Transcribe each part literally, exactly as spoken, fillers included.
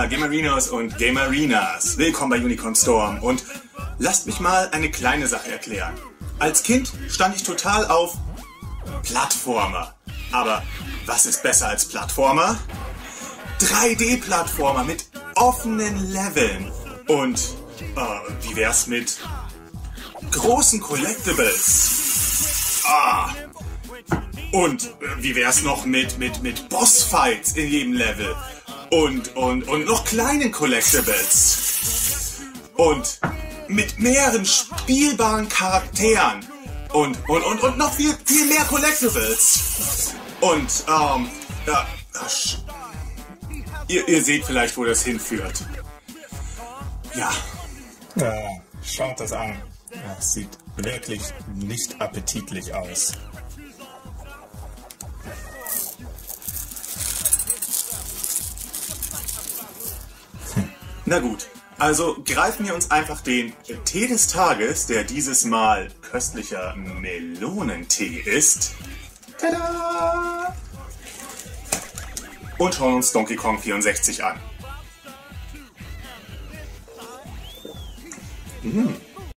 Hola Gamerinos und Gamerinas, willkommen bei Unicorn Storm und lasst mich mal eine kleine Sache erklären. Als Kind stand ich total auf Plattformer. Aber was ist besser als Plattformer? drei D-Plattformer mit offenen Leveln. Und äh, wie wär's mit großen Collectibles? Ah. Und äh, wie wär's noch mit, mit, mit Bossfights in jedem Level? Und, und, und noch kleinen Collectibles. Und mit mehreren spielbaren Charakteren. Und, und, und, und noch viel, viel mehr Collectibles. Und, ähm, ja, ihr, ihr seht vielleicht, wo das hinführt. Ja. Ja, schaut das an. Das sieht wirklich nicht appetitlich aus. Na gut, also greifen wir uns einfach den Tee des Tages, der dieses Mal köstlicher Melonentee ist. Tada! Und schauen uns Donkey Kong vierundsechzig an. Mm.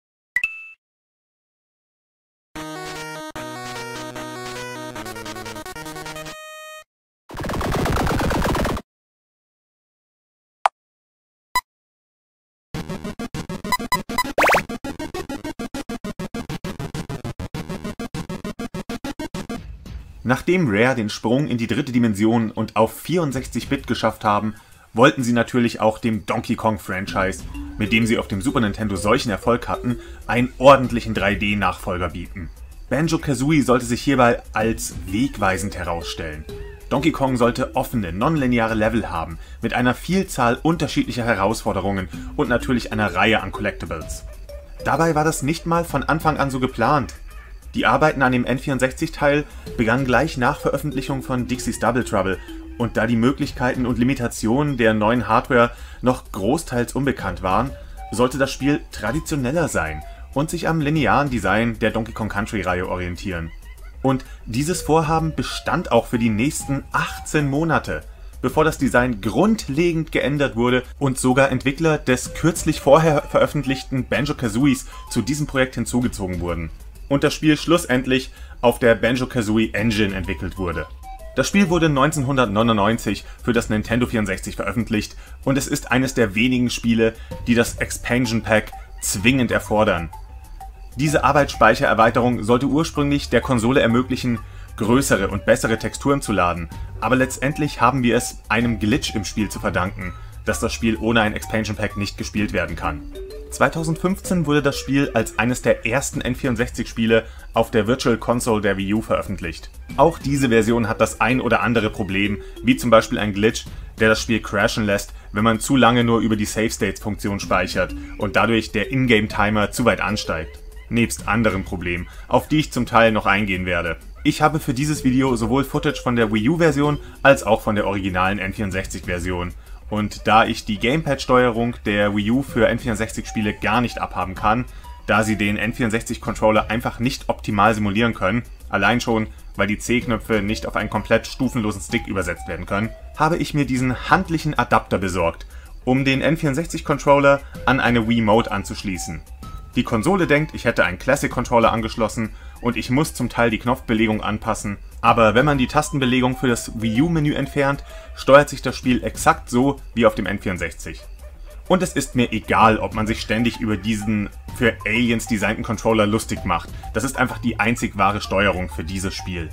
Nachdem Rare den Sprung in die dritte Dimension und auf vierundsechzig Bit geschafft haben, wollten sie natürlich auch dem Donkey Kong Franchise, mit dem sie auf dem Super Nintendo solchen Erfolg hatten, einen ordentlichen drei D-Nachfolger bieten. Banjo-Kazooie sollte sich hierbei als wegweisend herausstellen. Donkey Kong sollte offene, nonlineare Level haben, mit einer Vielzahl unterschiedlicher Herausforderungen und natürlich einer Reihe an Collectibles. Dabei war das nicht mal von Anfang an so geplant. Die Arbeiten an dem N vierundsechzig-Teil begannen gleich nach Veröffentlichung von Dixie's Double Trouble, und da die Möglichkeiten und Limitationen der neuen Hardware noch großteils unbekannt waren, sollte das Spiel traditioneller sein und sich am linearen Design der Donkey Kong Country-Reihe orientieren. Und dieses Vorhaben bestand auch für die nächsten achtzehn Monate, bevor das Design grundlegend geändert wurde und sogar Entwickler des kürzlich vorher veröffentlichten Banjo-Kazooies zu diesem Projekt hinzugezogen wurden. Und das Spiel schlussendlich auf der Banjo-Kazooie Engine entwickelt wurde. Das Spiel wurde neunzehnhundertneunundneunzig für das Nintendo vierundsechzig veröffentlicht und es ist eines der wenigen Spiele, die das Expansion Pack zwingend erfordern. Diese Arbeitsspeichererweiterung sollte ursprünglich der Konsole ermöglichen, größere und bessere Texturen zu laden, aber letztendlich haben wir es einem Glitch im Spiel zu verdanken, dass das Spiel ohne ein Expansion Pack nicht gespielt werden kann. zweitausendfünfzehn wurde das Spiel als eines der ersten N vierundsechzig-Spiele auf der Virtual Console der Wii U veröffentlicht. Auch diese Version hat das ein oder andere Problem, wie zum Beispiel ein Glitch, der das Spiel crashen lässt, wenn man zu lange nur über die Save States-Funktion speichert und dadurch der Ingame-Timer zu weit ansteigt. Nebst anderen Problemen, auf die ich zum Teil noch eingehen werde. Ich habe für dieses Video sowohl Footage von der Wii U-Version als auch von der originalen N vierundsechzig-Version. Und da ich die Gamepad-Steuerung der Wii U für N vierundsechzig-Spiele gar nicht abhaben kann, da sie den N vierundsechzig-Controller einfach nicht optimal simulieren können, allein schon, weil die C-Knöpfe nicht auf einen komplett stufenlosen Stick übersetzt werden können, habe ich mir diesen handlichen Adapter besorgt, um den N vierundsechzig-Controller an eine Wiimote anzuschließen. Die Konsole denkt, ich hätte einen Classic-Controller angeschlossen und ich muss zum Teil die Knopfbelegung anpassen, aber wenn man die Tastenbelegung für das Wii U-Menü entfernt, steuert sich das Spiel exakt so wie auf dem N vierundsechzig. Und es ist mir egal, ob man sich ständig über diesen für Aliens designten Controller lustig macht. Das ist einfach die einzig wahre Steuerung für dieses Spiel.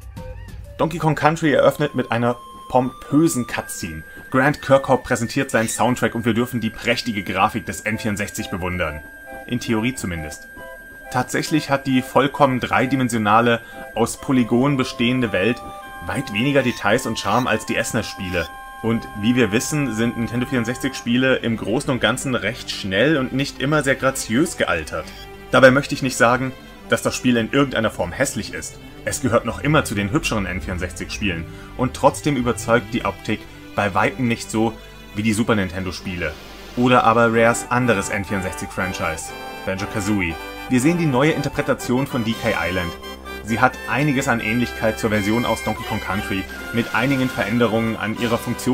Donkey Kong Country eröffnet mit einer pompösen Cutscene. Grant Kirkhope präsentiert seinen Soundtrack und wir dürfen die prächtige Grafik des N vierundsechzig bewundern. In Theorie zumindest. Tatsächlich hat die vollkommen dreidimensionale, aus Polygonen bestehende Welt weit weniger Details und Charme als die S N E S-Spiele. Und wie wir wissen, sind Nintendo vierundsechzig-Spiele im Großen und Ganzen recht schnell und nicht immer sehr graziös gealtert. Dabei möchte ich nicht sagen, dass das Spiel in irgendeiner Form hässlich ist. Es gehört noch immer zu den hübscheren N vierundsechzig-Spielen und trotzdem überzeugt die Optik bei weitem nicht so wie die Super Nintendo-Spiele. Oder aber Rares anderes N vierundsechzig-Franchise, Banjo-Kazooie. Wir sehen die neue Interpretation von D K Island. Sie hat einiges an Ähnlichkeit zur Version aus Donkey Kong Country, mit einigen Veränderungen an ihrer Funktion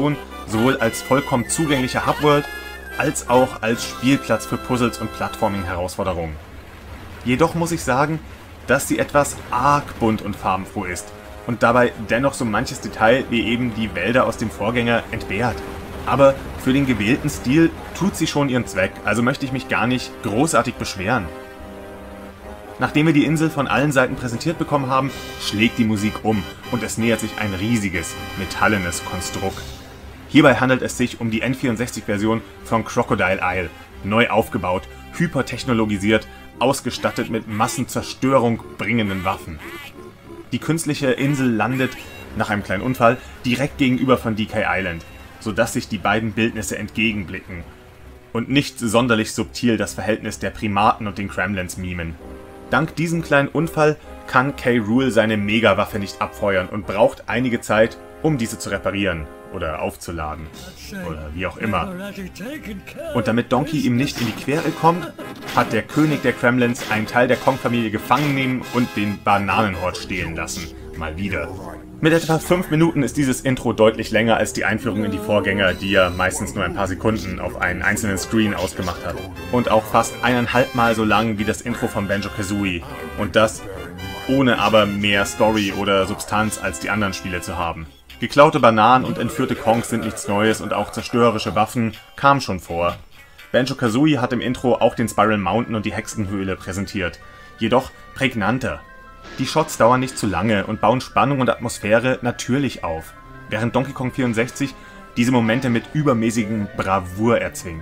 sowohl als vollkommen zugänglicher Hubworld, als auch als Spielplatz für Puzzles und Plattforming-Herausforderungen. Jedoch muss ich sagen, dass sie etwas arg bunt und farbenfroh ist und dabei dennoch so manches Detail wie eben die Wälder aus dem Vorgänger entbehrt. Aber für den gewählten Stil tut sie schon ihren Zweck, also möchte ich mich gar nicht großartig beschweren. Nachdem wir die Insel von allen Seiten präsentiert bekommen haben, schlägt die Musik um und es nähert sich ein riesiges, metallenes Konstrukt. Hierbei handelt es sich um die N vierundsechzig-Version von Crocodile Isle, neu aufgebaut, hypertechnologisiert, ausgestattet mit Massenzerstörung bringenden Waffen. Die künstliche Insel landet, nach einem kleinen Unfall, direkt gegenüber von D K Island, sodass sich die beiden Bildnisse entgegenblicken und nicht sonderlich subtil das Verhältnis der Primaten und den Kremlins mimen. Dank diesem kleinen Unfall kann K. Rool seine Megawaffe nicht abfeuern und braucht einige Zeit, um diese zu reparieren oder aufzuladen oder wie auch immer. Und damit Donkey ihm nicht in die Quere kommt, hat der König der Kremlins einen Teil der Kong-Familie gefangen nehmen und den Bananenhort stehlen lassen. Mal wieder. Mit etwa fünf Minuten ist dieses Intro deutlich länger als die Einführung in die Vorgänger, die ja meistens nur ein paar Sekunden auf einen einzelnen Screen ausgemacht hat. Und auch fast eineinhalb Mal so lang wie das Intro von Banjo-Kazooie. Und das ohne aber mehr Story oder Substanz als die anderen Spiele zu haben. Geklaute Bananen und entführte Kongs sind nichts Neues und auch zerstörerische Waffen kamen schon vor. Banjo-Kazooie hat im Intro auch den Spiral Mountain und die Hexenhöhle präsentiert. Jedoch prägnanter. Die Shots dauern nicht zu lange und bauen Spannung und Atmosphäre natürlich auf, während Donkey Kong vierundsechzig diese Momente mit übermäßigen Bravour erzwingt.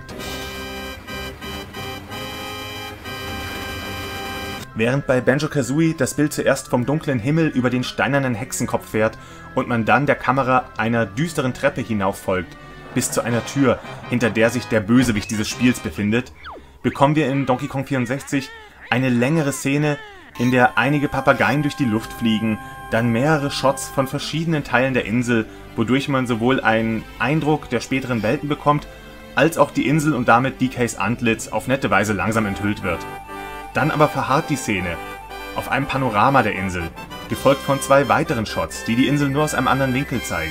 Während bei Banjo-Kazooie das Bild zuerst vom dunklen Himmel über den steinernen Hexenkopf fährt und man dann der Kamera einer düsteren Treppe hinauf folgt, bis zu einer Tür, hinter der sich der Bösewicht dieses Spiels befindet, bekommen wir in Donkey Kong vierundsechzig eine längere Szene, in der einige Papageien durch die Luft fliegen, dann mehrere Shots von verschiedenen Teilen der Insel, wodurch man sowohl einen Eindruck der späteren Welten bekommt, als auch die Insel und damit D Ks Antlitz auf nette Weise langsam enthüllt wird. Dann aber verharrt die Szene auf einem Panorama der Insel, gefolgt von zwei weiteren Shots, die die Insel nur aus einem anderen Winkel zeigen.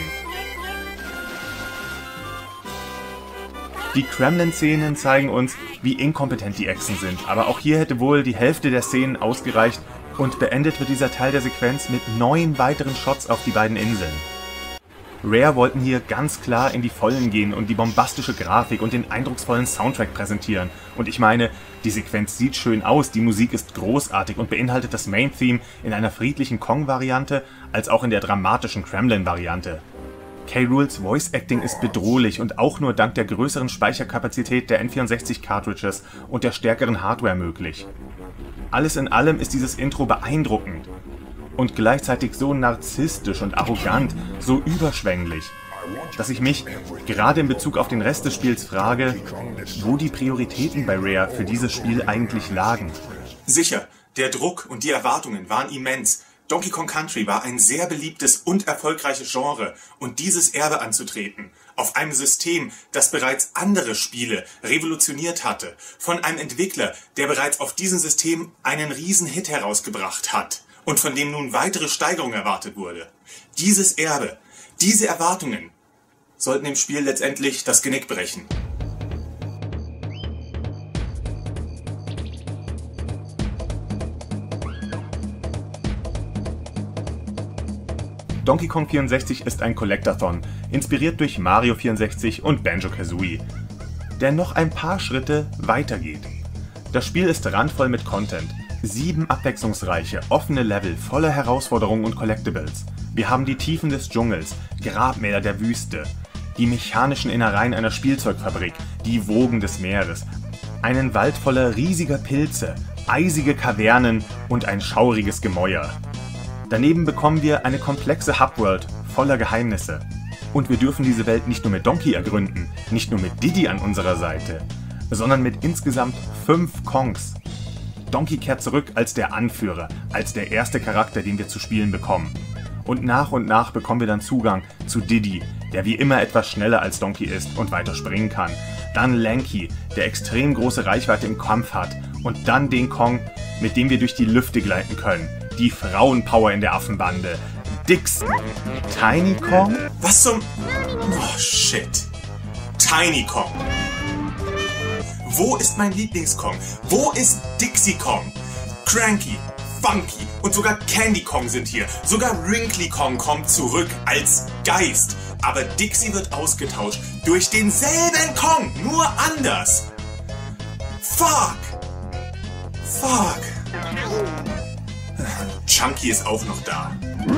Die Kremlin-Szenen zeigen uns, wie inkompetent die Echsen sind, aber auch hier hätte wohl die Hälfte der Szenen ausgereicht und beendet wird dieser Teil der Sequenz mit neun weiteren Shots auf die beiden Inseln. Rare wollten hier ganz klar in die Vollen gehen und die bombastische Grafik und den eindrucksvollen Soundtrack präsentieren. Und ich meine, die Sequenz sieht schön aus, die Musik ist großartig und beinhaltet das Main-Theme in einer friedlichen Kong-Variante, als auch in der dramatischen Kremlin-Variante. K. Rools Voice-Acting ist bedrohlich und auch nur dank der größeren Speicherkapazität der N vierundsechzig-Cartridges und der stärkeren Hardware möglich. Alles in allem ist dieses Intro beeindruckend und gleichzeitig so narzisstisch und arrogant, so überschwänglich, dass ich mich, gerade in Bezug auf den Rest des Spiels, frage, wo die Prioritäten bei Rare für dieses Spiel eigentlich lagen. Sicher, der Druck und die Erwartungen waren immens. Donkey Kong Country war ein sehr beliebtes und erfolgreiches Genre und dieses Erbe anzutreten, auf einem System, das bereits andere Spiele revolutioniert hatte, von einem Entwickler, der bereits auf diesem System einen Riesenhit herausgebracht hat und von dem nun weitere Steigerung erwartet wurde. Dieses Erbe, diese Erwartungen sollten dem Spiel letztendlich das Genick brechen. Donkey Kong vierundsechzig ist ein Collectathon, inspiriert durch Mario vierundsechzig und Banjo-Kazooie, der noch ein paar Schritte weitergeht. Das Spiel ist randvoll mit Content, sieben abwechslungsreiche, offene Level voller Herausforderungen und Collectibles. Wir haben die Tiefen des Dschungels, Grabmäler der Wüste, die mechanischen Innereien einer Spielzeugfabrik, die Wogen des Meeres, einen Wald voller riesiger Pilze, eisige Kavernen und ein schauriges Gemäuer. Daneben bekommen wir eine komplexe Hubworld voller Geheimnisse. Und wir dürfen diese Welt nicht nur mit Donkey ergründen, nicht nur mit Diddy an unserer Seite, sondern mit insgesamt fünf Kongs. Donkey kehrt zurück als der Anführer, als der erste Charakter, den wir zu spielen bekommen. Und nach und nach bekommen wir dann Zugang zu Diddy, der wie immer etwas schneller als Donkey ist und weiter springen kann. Dann Lanky, der extrem große Reichweite im Kampf hat. Und dann den Kong, mit dem wir durch die Lüfte gleiten können. Die Frauenpower in der Affenbande. Dix. Tiny Kong? Was zum... Oh, shit. Tiny Kong. Wo ist mein Lieblings-Kong? Wo ist Dixie Kong? Cranky, Funky und sogar Candy Kong sind hier. Sogar Wrinkly Kong kommt zurück als Geist. Aber Dixie wird ausgetauscht durch denselben Kong, nur anders. Fuck! Fuck! Chunky ist auch noch da.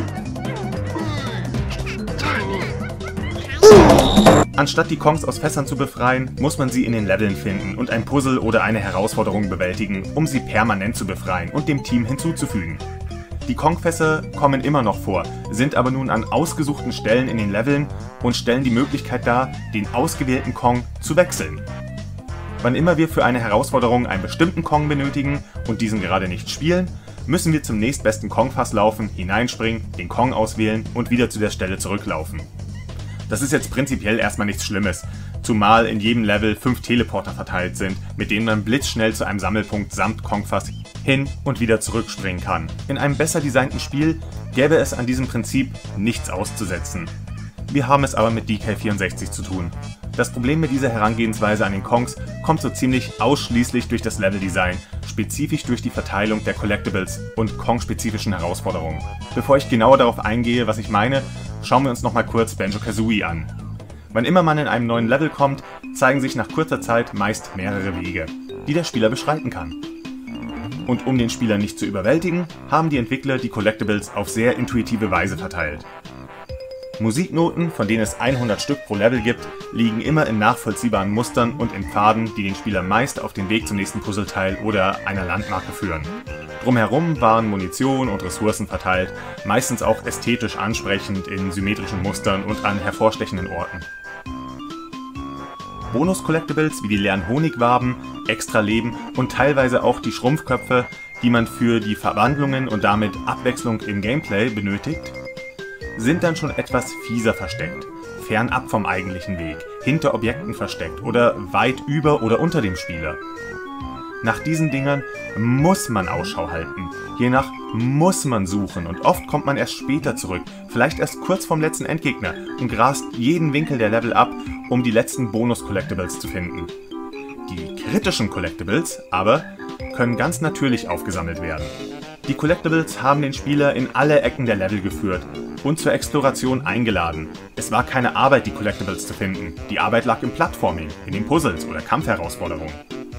Anstatt die Kongs aus Fässern zu befreien, muss man sie in den Leveln finden und ein Puzzle oder eine Herausforderung bewältigen, um sie permanent zu befreien und dem Team hinzuzufügen. Die Kong-Fässer kommen immer noch vor, sind aber nun an ausgesuchten Stellen in den Leveln und stellen die Möglichkeit dar, den ausgewählten Kong zu wechseln. Wann immer wir für eine Herausforderung einen bestimmten Kong benötigen und diesen gerade nicht spielen, müssen wir zum nächstbesten Kong-Fass laufen, hineinspringen, den Kong auswählen und wieder zu der Stelle zurücklaufen. Das ist jetzt prinzipiell erstmal nichts Schlimmes, zumal in jedem Level fünf Teleporter verteilt sind, mit denen man blitzschnell zu einem Sammelpunkt samt Kong-Fass hin und wieder zurückspringen kann. In einem besser designten Spiel gäbe es an diesem Prinzip nichts auszusetzen. Wir haben es aber mit D K vierundsechzig zu tun. Das Problem mit dieser Herangehensweise an den Kongs kommt so ziemlich ausschließlich durch das Leveldesign, spezifisch durch die Verteilung der Collectibles und Kong-spezifischen Herausforderungen. Bevor ich genauer darauf eingehe, was ich meine, schauen wir uns nochmal kurz Banjo-Kazooie an. Wann immer man in einem neuen Level kommt, zeigen sich nach kurzer Zeit meist mehrere Wege, die der Spieler beschreiten kann. Und um den Spieler nicht zu überwältigen, haben die Entwickler die Collectibles auf sehr intuitive Weise verteilt. Musiknoten, von denen es hundert Stück pro Level gibt, liegen immer in nachvollziehbaren Mustern und in Pfaden, die den Spieler meist auf den Weg zum nächsten Puzzleteil oder einer Landmarke führen. Drumherum waren Munition und Ressourcen verteilt, meistens auch ästhetisch ansprechend in symmetrischen Mustern und an hervorstechenden Orten. Bonus-Collectibles wie die leeren Honigwaben, Extra-Leben und teilweise auch die Schrumpfköpfe, die man für die Verwandlungen und damit Abwechslung im Gameplay benötigt, sind dann schon etwas fieser versteckt, fernab vom eigentlichen Weg, hinter Objekten versteckt oder weit über oder unter dem Spieler. Nach diesen Dingern muss man Ausschau halten, je nach muss man suchen und oft kommt man erst später zurück, vielleicht erst kurz vorm letzten Endgegner und grast jeden Winkel der Level ab, um die letzten Bonus-Collectibles zu finden. Die kritischen Collectibles aber können ganz natürlich aufgesammelt werden. Die Collectibles haben den Spieler in alle Ecken der Level geführt und zur Exploration eingeladen. Es war keine Arbeit, die Collectibles zu finden. Die Arbeit lag im Plattforming, in den Puzzles oder Kampfherausforderungen.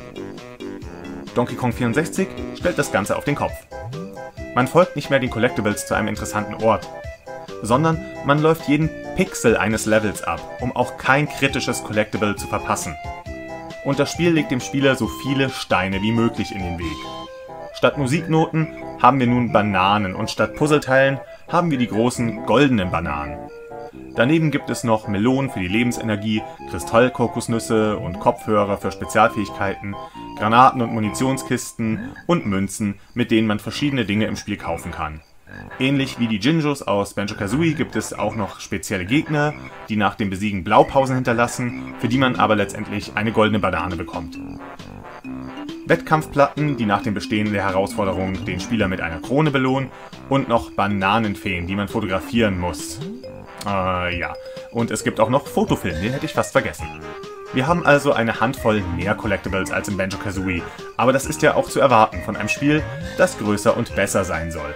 Donkey Kong vierundsechzig stellt das Ganze auf den Kopf. Man folgt nicht mehr den Collectibles zu einem interessanten Ort, sondern man läuft jeden Pixel eines Levels ab, um auch kein kritisches Collectible zu verpassen. Und das Spiel legt dem Spieler so viele Steine wie möglich in den Weg. Statt Musiknoten haben wir nun Bananen und statt Puzzleteilen haben wir die großen goldenen Bananen. Daneben gibt es noch Melonen für die Lebensenergie, Kristallkokosnüsse und Kopfhörer für Spezialfähigkeiten, Granaten und Munitionskisten und Münzen, mit denen man verschiedene Dinge im Spiel kaufen kann. Ähnlich wie die Jinjos aus Banjo-Kazooie gibt es auch noch spezielle Gegner, die nach dem Besiegen Blaupausen hinterlassen, für die man aber letztendlich eine goldene Banane bekommt. Wettkampfplatten, die nach dem Bestehen der Herausforderung den Spieler mit einer Krone belohnen und noch Bananenfeen, die man fotografieren muss. Äh, ja. Und es gibt auch noch Fotofilm, den hätte ich fast vergessen. Wir haben also eine Handvoll mehr Collectibles als in Banjo-Kazooie, aber das ist ja auch zu erwarten von einem Spiel, das größer und besser sein soll.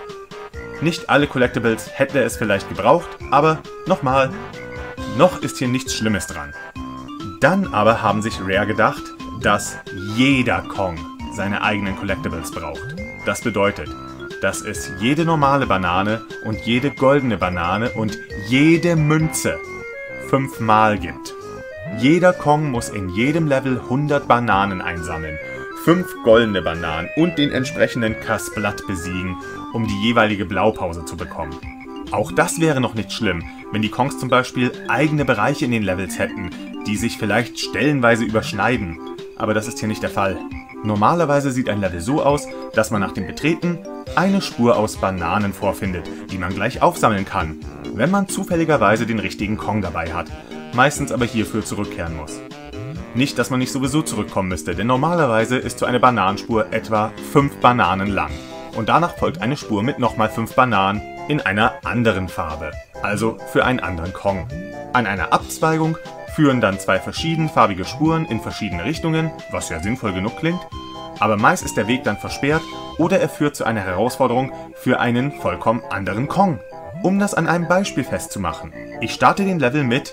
Nicht alle Collectibles hätte es vielleicht gebraucht, aber nochmal, noch ist hier nichts Schlimmes dran. Dann aber haben sich Rare gedacht, dass jeder Kong seine eigenen Collectibles braucht. Das bedeutet, dass es jede normale Banane und jede goldene Banane und jede Münze fünfmal gibt. Jeder Kong muss in jedem Level hundert Bananen einsammeln, fünf goldene Bananen und den entsprechenden Kasplat besiegen, um die jeweilige Blaupause zu bekommen. Auch das wäre noch nicht schlimm, wenn die Kongs zum Beispiel eigene Bereiche in den Levels hätten, die sich vielleicht stellenweise überschneiden. Aber das ist hier nicht der Fall. Normalerweise sieht ein Level so aus, dass man nach dem Betreten eine Spur aus Bananen vorfindet, die man gleich aufsammeln kann, wenn man zufälligerweise den richtigen Kong dabei hat, meistens aber hierfür zurückkehren muss. Nicht, dass man nicht sowieso zurückkommen müsste, denn normalerweise ist so eine Bananenspur etwa fünf Bananen lang. Und danach folgt eine Spur mit nochmal fünf Bananen in einer anderen Farbe, also für einen anderen Kong. An einer Abzweigung führen dann zwei verschiedenfarbige Spuren in verschiedene Richtungen, was ja sinnvoll genug klingt, aber meist ist der Weg dann versperrt oder er führt zu einer Herausforderung für einen vollkommen anderen Kong. Um das an einem Beispiel festzumachen, ich starte den Level mit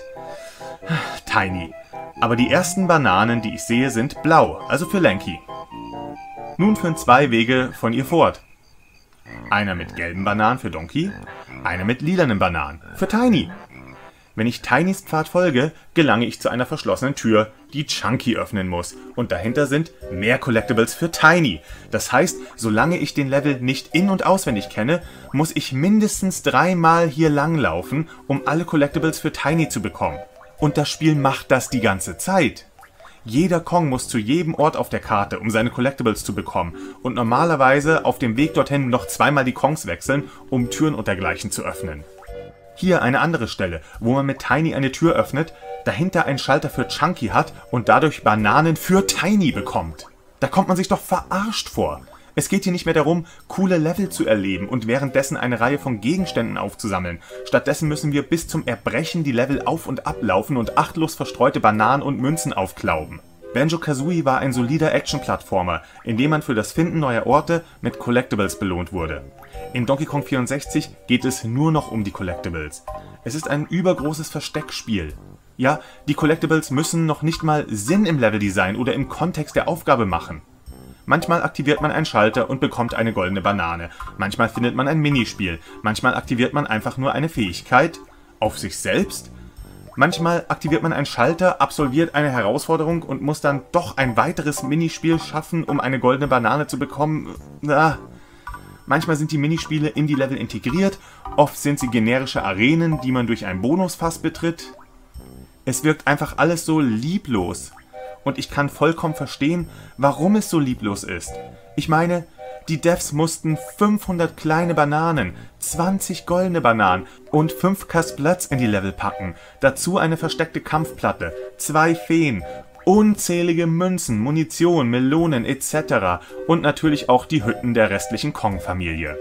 Tiny, aber die ersten Bananen, die ich sehe, sind blau, also für Lanky. Nun führen zwei Wege von ihr fort. Einer mit gelben Bananen für Donkey, einer mit lilanen Bananen für Tiny. Wenn ich Tinys Pfad folge, gelange ich zu einer verschlossenen Tür, die Chunky öffnen muss. Und dahinter sind mehr Collectibles für Tiny. Das heißt, solange ich den Level nicht in- und auswendig kenne, muss ich mindestens dreimal hier langlaufen, um alle Collectibles für Tiny zu bekommen. Und das Spiel macht das die ganze Zeit. Jeder Kong muss zu jedem Ort auf der Karte, um seine Collectibles zu bekommen. Und normalerweise auf dem Weg dorthin noch zweimal die Kongs wechseln, um Türen und dergleichen zu öffnen. Hier eine andere Stelle, wo man mit Tiny eine Tür öffnet, dahinter einen Schalter für Chunky hat und dadurch Bananen für Tiny bekommt. Da kommt man sich doch verarscht vor. Es geht hier nicht mehr darum, coole Level zu erleben und währenddessen eine Reihe von Gegenständen aufzusammeln. Stattdessen müssen wir bis zum Erbrechen die Level auf- und ablaufen und achtlos verstreute Bananen und Münzen aufklauben. Banjo-Kazooie war ein solider Action-Plattformer, in dem man für das Finden neuer Orte mit Collectibles belohnt wurde. In Donkey Kong vierundsechzig geht es nur noch um die Collectibles. Es ist ein übergroßes Versteckspiel. Ja, die Collectibles müssen noch nicht mal Sinn im Leveldesign oder im Kontext der Aufgabe machen. Manchmal aktiviert man einen Schalter und bekommt eine goldene Banane. Manchmal findet man ein Minispiel. Manchmal aktiviert man einfach nur eine Fähigkeit auf sich selbst. Manchmal aktiviert man einen Schalter, absolviert eine Herausforderung und muss dann doch ein weiteres Minispiel schaffen, um eine goldene Banane zu bekommen. Ah. Manchmal sind die Minispiele in die Level integriert, oft sind sie generische Arenen, die man durch ein Bonusfass betritt. Es wirkt einfach alles so lieblos. Und ich kann vollkommen verstehen, warum es so lieblos ist. Ich meine, die Devs mussten fünfhundert kleine Bananen, zwanzig goldene Bananen und fünf Kasplats in die Level packen. Dazu eine versteckte Kampfplatte, zwei Feen, unzählige Münzen, Munition, Melonen et cetera. Und natürlich auch die Hütten der restlichen Kong-Familie.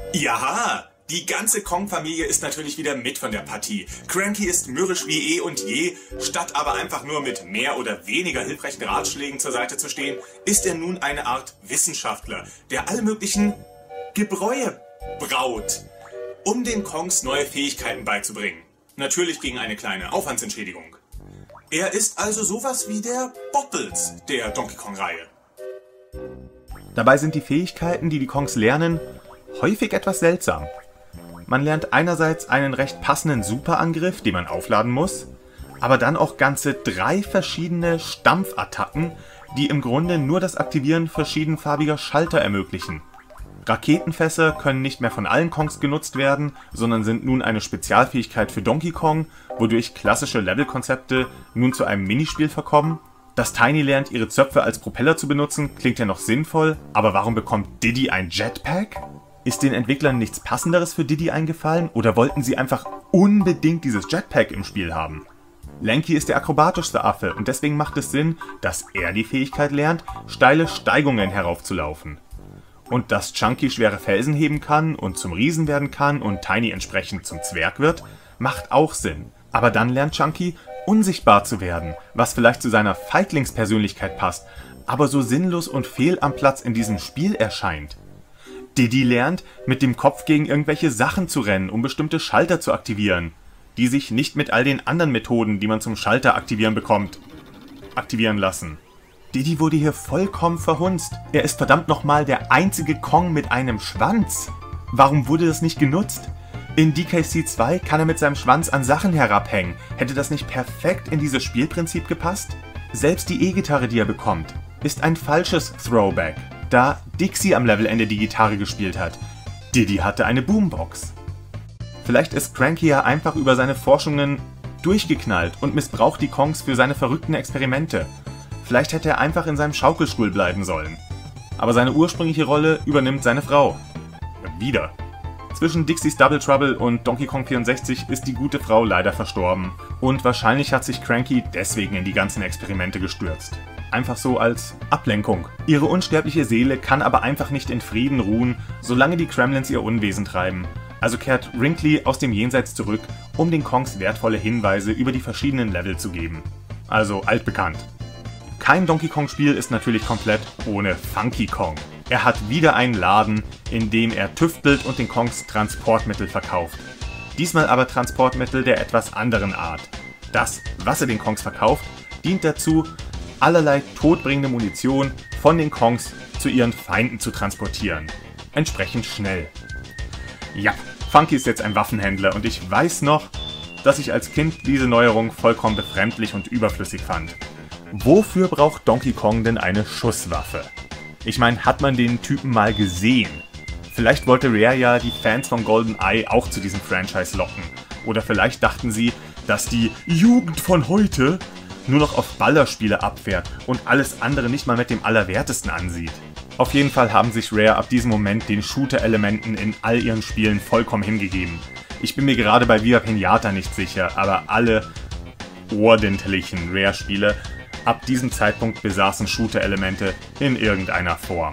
Ja, die ganze Kong-Familie ist natürlich wieder mit von der Partie. Cranky ist mürrisch wie eh und je, statt aber einfach nur mit mehr oder weniger hilfreichen Ratschlägen zur Seite zu stehen, ist er nun eine Art Wissenschaftler, der alle möglichen Gebräue braut, um den Kongs neue Fähigkeiten beizubringen. Natürlich gegen eine kleine Aufwandsentschädigung. Er ist also sowas wie der Bottles der Donkey Kong-Reihe. Dabei sind die Fähigkeiten, die die Kongs lernen, häufig etwas seltsam. Man lernt einerseits einen recht passenden Superangriff, den man aufladen muss, aber dann auch ganze drei verschiedene Stampfattacken, die im Grunde nur das Aktivieren verschiedenfarbiger Schalter ermöglichen. Raketenfässer können nicht mehr von allen Kongs genutzt werden, sondern sind nun eine Spezialfähigkeit für Donkey Kong, wodurch klassische Levelkonzepte nun zu einem Minispiel verkommen. Dass Tiny lernt, ihre Zöpfe als Propeller zu benutzen, klingt ja noch sinnvoll, aber warum bekommt Diddy ein Jetpack? Ist den Entwicklern nichts Passenderes für Diddy eingefallen oder wollten sie einfach unbedingt dieses Jetpack im Spiel haben? Lanky ist der akrobatischste Affe und deswegen macht es Sinn, dass er die Fähigkeit lernt, steile Steigungen heraufzulaufen. Und dass Chunky schwere Felsen heben kann und zum Riesen werden kann und Tiny entsprechend zum Zwerg wird, macht auch Sinn. Aber dann lernt Chunky, unsichtbar zu werden, was vielleicht zu seiner Feiglingspersönlichkeit passt, aber so sinnlos und fehl am Platz in diesem Spiel erscheint. Diddy lernt, mit dem Kopf gegen irgendwelche Sachen zu rennen, um bestimmte Schalter zu aktivieren, die sich nicht mit all den anderen Methoden, die man zum Schalter aktivieren bekommt, aktivieren lassen. Diddy wurde hier vollkommen verhunzt. Er ist verdammt nochmal der einzige Kong mit einem Schwanz. Warum wurde das nicht genutzt? In D K C zwei kann er mit seinem Schwanz an Sachen herabhängen. Hätte das nicht perfekt in dieses Spielprinzip gepasst? Selbst die E-Gitarre, die er bekommt, ist ein falsches Throwback, da Dixie am Levelende die Gitarre gespielt hat. Diddy hatte eine Boombox. Vielleicht ist Cranky ja einfach über seine Forschungen durchgeknallt und missbraucht die Kongs für seine verrückten Experimente. Vielleicht hätte er einfach in seinem Schaukelstuhl bleiben sollen. Aber seine ursprüngliche Rolle übernimmt seine Frau. Wieder. Zwischen Dixies Double Trouble und Donkey Kong vierundsechzig ist die gute Frau leider verstorben. Und wahrscheinlich hat sich Cranky deswegen in die ganzen Experimente gestürzt. Einfach so als Ablenkung. Ihre unsterbliche Seele kann aber einfach nicht in Frieden ruhen, solange die Kremlins ihr Unwesen treiben. Also kehrt Wrinkly aus dem Jenseits zurück, um den Kongs wertvolle Hinweise über die verschiedenen Level zu geben. Also altbekannt. Kein Donkey Kong Spiel ist natürlich komplett ohne Funky Kong. Er hat wieder einen Laden, in dem er tüftelt und den Kongs Transportmittel verkauft. Diesmal aber Transportmittel der etwas anderen Art. Das, was er den Kongs verkauft, dient dazu, allerlei todbringende Munition von den Kongs zu ihren Feinden zu transportieren. Entsprechend schnell. Ja, Funky ist jetzt ein Waffenhändler und ich weiß noch, dass ich als Kind diese Neuerung vollkommen befremdlich und überflüssig fand. Wofür braucht Donkey Kong denn eine Schusswaffe? Ich meine, hat man den Typen mal gesehen? Vielleicht wollte Rare ja die Fans von GoldenEye auch zu diesem Franchise locken. Oder vielleicht dachten sie, dass die Jugend von heute nur noch auf Ballerspiele abfährt und alles andere nicht mal mit dem Allerwertesten ansieht. Auf jeden Fall haben sich Rare ab diesem Moment den Shooter-Elementen in all ihren Spielen vollkommen hingegeben. Ich bin mir gerade bei Viva Pinata nicht sicher, aber alle ordentlichen Rare-Spiele ab diesem Zeitpunkt besaßen Shooter-Elemente in irgendeiner Form.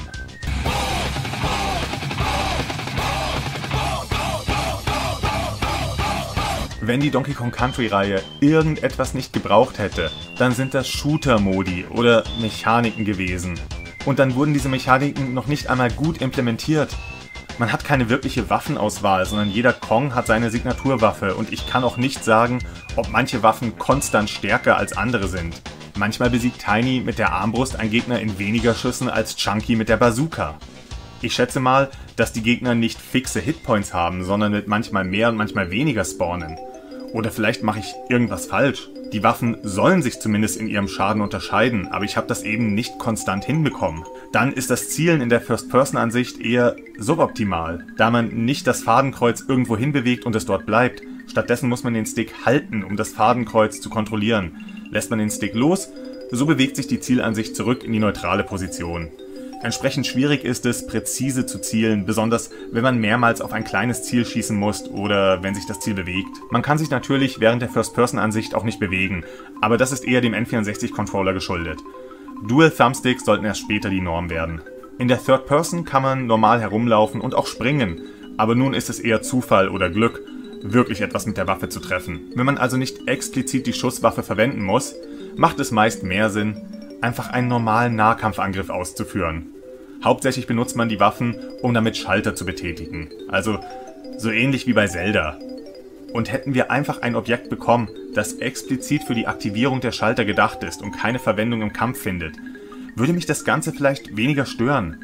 Wenn die Donkey Kong Country-Reihe irgendetwas nicht gebraucht hätte, dann sind das Shooter-Modi oder Mechaniken gewesen. Und dann wurden diese Mechaniken noch nicht einmal gut implementiert. Man hat keine wirkliche Waffenauswahl, sondern jeder Kong hat seine Signaturwaffe und ich kann auch nicht sagen, ob manche Waffen konstant stärker als andere sind. Manchmal besiegt Tiny mit der Armbrust einen Gegner in weniger Schüssen als Chunky mit der Bazooka. Ich schätze mal, dass die Gegner nicht fixe Hitpoints haben, sondern mit manchmal mehr und manchmal weniger spawnen. Oder vielleicht mache ich irgendwas falsch. Die Waffen sollen sich zumindest in ihrem Schaden unterscheiden, aber ich habe das eben nicht konstant hinbekommen. Dann ist das Zielen in der First-Person-Ansicht eher suboptimal, da man nicht das Fadenkreuz irgendwo hinbewegt und es dort bleibt. Stattdessen muss man den Stick halten, um das Fadenkreuz zu kontrollieren. Lässt man den Stick los, so bewegt sich die Zielansicht zurück in die neutrale Position. Entsprechend schwierig ist es, präzise zu zielen, besonders wenn man mehrmals auf ein kleines Ziel schießen muss oder wenn sich das Ziel bewegt. Man kann sich natürlich während der First-Person-Ansicht auch nicht bewegen, aber das ist eher dem N vierundsechzig-Controller geschuldet. Dual-Thumbsticks sollten erst später die Norm werden. In der Third Person kann man normal herumlaufen und auch springen, aber nun ist es eher Zufall oder Glück, wirklich etwas mit der Waffe zu treffen. Wenn man also nicht explizit die Schusswaffe verwenden muss, macht es meist mehr Sinn, einfach einen normalen Nahkampfangriff auszuführen. Hauptsächlich benutzt man die Waffen, um damit Schalter zu betätigen. Also so ähnlich wie bei Zelda. Und hätten wir einfach ein Objekt bekommen, das explizit für die Aktivierung der Schalter gedacht ist und keine Verwendung im Kampf findet, würde mich das Ganze vielleicht weniger stören.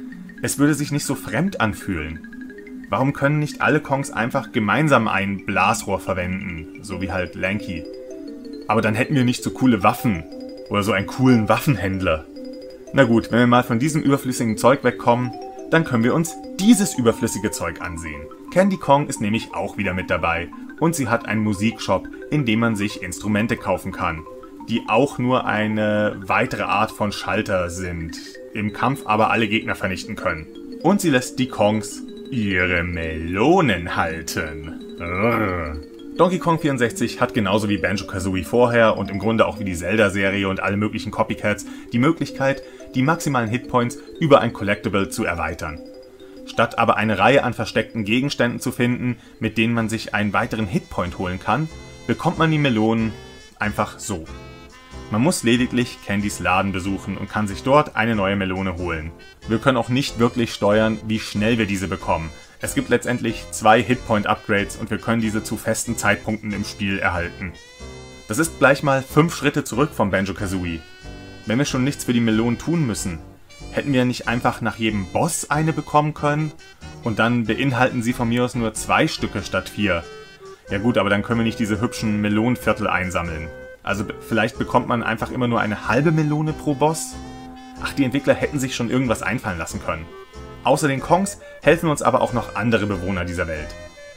Es würde sich nicht so fremd anfühlen. Warum können nicht alle Kongs einfach gemeinsam ein Blasrohr verwenden, so wie halt Lanky? Aber dann hätten wir nicht so coole Waffen oder so einen coolen Waffenhändler. Na gut, wenn wir mal von diesem überflüssigen Zeug wegkommen, dann können wir uns dieses überflüssige Zeug ansehen. Candy Kong ist nämlich auch wieder mit dabei und sie hat einen Musikshop, in dem man sich Instrumente kaufen kann, die auch nur eine weitere Art von Schalter sind, im Kampf aber alle Gegner vernichten können. Und sie lässt die Kongs ihre Melonen halten. Rrr. Donkey Kong vierundsechzig hat genauso wie Banjo-Kazooie vorher und im Grunde auch wie die Zelda-Serie und alle möglichen Copycats die Möglichkeit, die maximalen Hitpoints über ein Collectible zu erweitern. Statt aber eine Reihe an versteckten Gegenständen zu finden, mit denen man sich einen weiteren Hitpoint holen kann, bekommt man die Melonen einfach so. Man muss lediglich Candys Laden besuchen und kann sich dort eine neue Melone holen. Wir können auch nicht wirklich steuern, wie schnell wir diese bekommen. Es gibt letztendlich zwei Hitpoint-Upgrades und wir können diese zu festen Zeitpunkten im Spiel erhalten. Das ist gleich mal fünf Schritte zurück vom Banjo-Kazooie. Wenn wir schon nichts für die Melonen tun müssen, hätten wir nicht einfach nach jedem Boss eine bekommen können? Und dann beinhalten sie von mir aus nur zwei Stücke statt vier. Ja gut, aber dann können wir nicht diese hübschen Melonenviertel einsammeln. Also vielleicht bekommt man einfach immer nur eine halbe Melone pro Boss? Ach, die Entwickler hätten sich schon irgendwas einfallen lassen können. Außer den Kongs helfen uns aber auch noch andere Bewohner dieser Welt.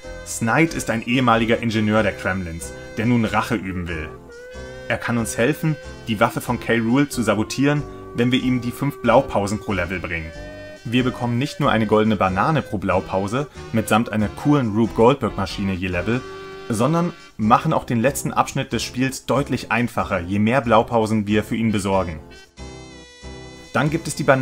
Snide ist ein ehemaliger Ingenieur der Kremlins, der nun Rache üben will. Er kann uns helfen, die Waffe von K. Rool zu sabotieren, wenn wir ihm die fünf Blaupausen pro Level bringen. Wir bekommen nicht nur eine goldene Banane pro Blaupause, mitsamt einer coolen Rube Goldberg Maschine je Level, sondern machen auch den letzten Abschnitt des Spiels deutlich einfacher, je mehr Blaupausen wir für ihn besorgen. Dann gibt es die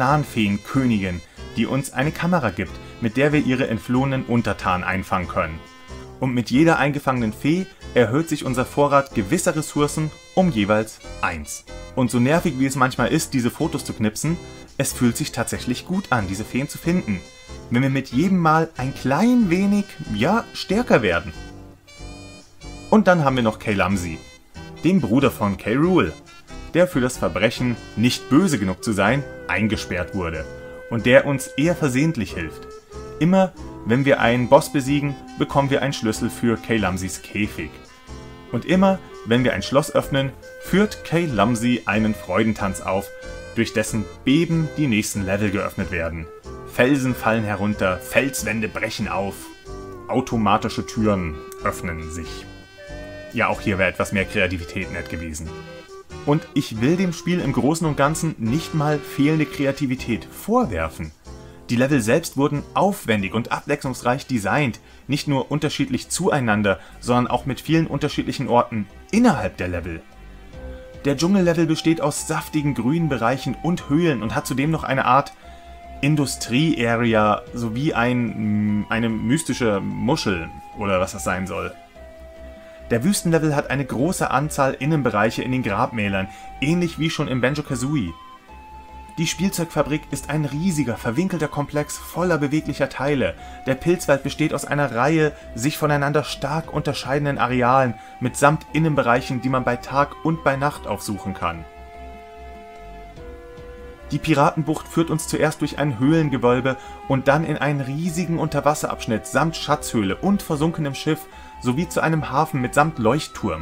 Bananenfeen-Königin, die uns eine Kamera gibt, mit der wir ihre entflohenen Untertanen einfangen können. Und mit jeder eingefangenen Fee erhöht sich unser Vorrat gewisser Ressourcen um jeweils eins. Und so nervig wie es manchmal ist, diese Fotos zu knipsen, es fühlt sich tatsächlich gut an, diese Feen zu finden. Wenn wir mit jedem Mal ein klein wenig, ja, stärker werden. Und dann haben wir noch K. Lumsy, den Bruder von K. Rool, der für das Verbrechen, nicht böse genug zu sein, eingesperrt wurde. Und der uns eher versehentlich hilft. Immer, wenn wir einen Boss besiegen, bekommen wir einen Schlüssel für K. Lumsys Käfig. Und immer, wenn wir ein Schloss öffnen, führt K. Lumsy einen Freudentanz auf, durch dessen Beben die nächsten Level geöffnet werden. Felsen fallen herunter, Felswände brechen auf, automatische Türen öffnen sich. Ja, auch hier wäre etwas mehr Kreativität nett gewesen. Und ich will dem Spiel im Großen und Ganzen nicht mal fehlende Kreativität vorwerfen. Die Level selbst wurden aufwendig und abwechslungsreich designt, nicht nur unterschiedlich zueinander, sondern auch mit vielen unterschiedlichen Orten innerhalb der Level. Der Dschungellevel besteht aus saftigen grünen Bereichen und Höhlen und hat zudem noch eine Art Industrie-Area sowie ein, eine mystische Muschel oder was das sein soll. Der Wüstenlevel hat eine große Anzahl Innenbereiche in den Grabmälern, ähnlich wie schon im Banjo-Kazooie. Die Spielzeugfabrik ist ein riesiger, verwinkelter Komplex voller beweglicher Teile. Der Pilzwald besteht aus einer Reihe sich voneinander stark unterscheidenden Arealen mitsamt Innenbereichen, die man bei Tag und bei Nacht aufsuchen kann. Die Piratenbucht führt uns zuerst durch ein Höhlengewölbe und dann in einen riesigen Unterwasserabschnitt samt Schatzhöhle und versunkenem Schiff sowie zu einem Hafen mitsamt Leuchtturm.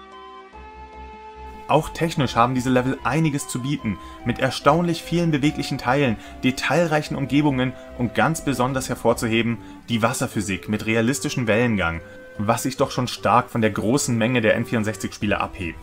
Auch technisch haben diese Level einiges zu bieten, mit erstaunlich vielen beweglichen Teilen, detailreichen Umgebungen und ganz besonders hervorzuheben die Wasserphysik mit realistischem Wellengang, was sich doch schon stark von der großen Menge der N vierundsechzig-Spiele abhebt.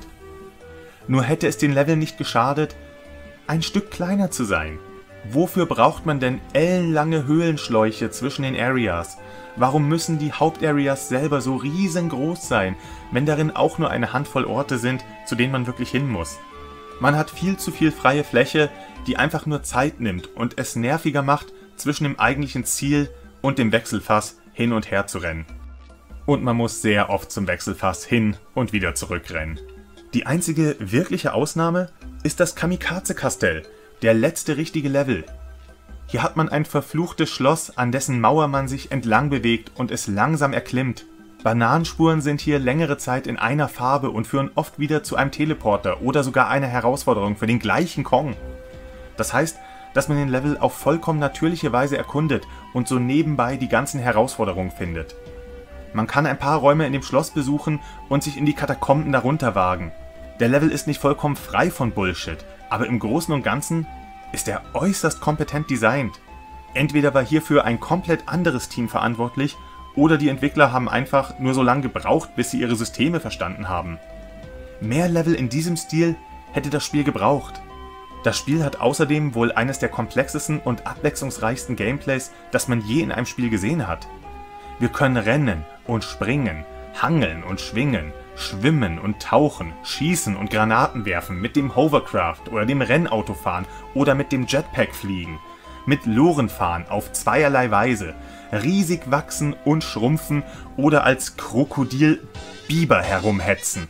Nur hätte es den Level nicht geschadet, ein Stück kleiner zu sein. Wofür braucht man denn ellenlange Höhlenschläuche zwischen den Areas? Warum müssen die Hauptareas selber so riesengroß sein, wenn darin auch nur eine Handvoll Orte sind, zu denen man wirklich hin muss? Man hat viel zu viel freie Fläche, die einfach nur Zeit nimmt und es nerviger macht, zwischen dem eigentlichen Ziel und dem Wechselfass hin und her zu rennen. Und man muss sehr oft zum Wechselfass hin und wieder zurückrennen. Die einzige wirkliche Ausnahme ist das Kamikaze-Kastell, der letzte richtige Level. Hier hat man ein verfluchtes Schloss, an dessen Mauer man sich entlang bewegt und es langsam erklimmt. Bananenspuren sind hier längere Zeit in einer Farbe und führen oft wieder zu einem Teleporter oder sogar einer Herausforderung für den gleichen Kong. Das heißt, dass man den Level auf vollkommen natürliche Weise erkundet und so nebenbei die ganzen Herausforderungen findet. Man kann ein paar Räume in dem Schloss besuchen und sich in die Katakomben darunter wagen. Der Level ist nicht vollkommen frei von Bullshit, aber im Großen und Ganzen ist er äußerst kompetent designt. Entweder war hierfür ein komplett anderes Team verantwortlich, oder die Entwickler haben einfach nur so lange gebraucht, bis sie ihre Systeme verstanden haben. Mehr Level in diesem Stil hätte das Spiel gebraucht. Das Spiel hat außerdem wohl eines der komplexesten und abwechslungsreichsten Gameplays, das man je in einem Spiel gesehen hat. Wir können rennen und springen, hangeln und schwingen, schwimmen und tauchen, schießen und Granaten werfen, mit dem Hovercraft oder dem Rennauto fahren oder mit dem Jetpack fliegen, mit Loren fahren auf zweierlei Weise, riesig wachsen und schrumpfen oder als Krokodil Biber herumhetzen.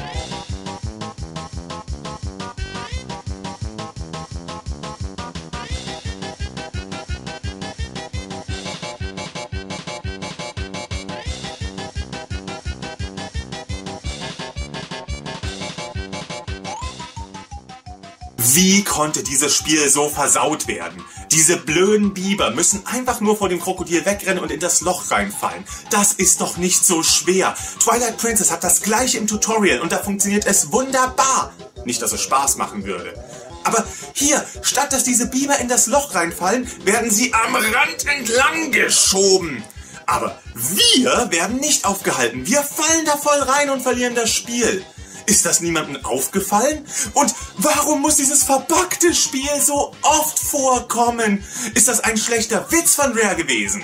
Wie konnte dieses Spiel so versaut werden? Diese blöden Biber müssen einfach nur vor dem Krokodil wegrennen und in das Loch reinfallen. Das ist doch nicht so schwer. Twilight Princess hat das gleiche im Tutorial und da funktioniert es wunderbar. Nicht, dass es Spaß machen würde. Aber hier, statt dass diese Biber in das Loch reinfallen, werden sie am Rand entlang geschoben. Aber wir werden nicht aufgehalten. Wir fallen da voll rein und verlieren das Spiel. Ist das niemandem aufgefallen? Und warum muss dieses verbuggte Spiel so oft vorkommen? Ist das ein schlechter Witz von Rare gewesen?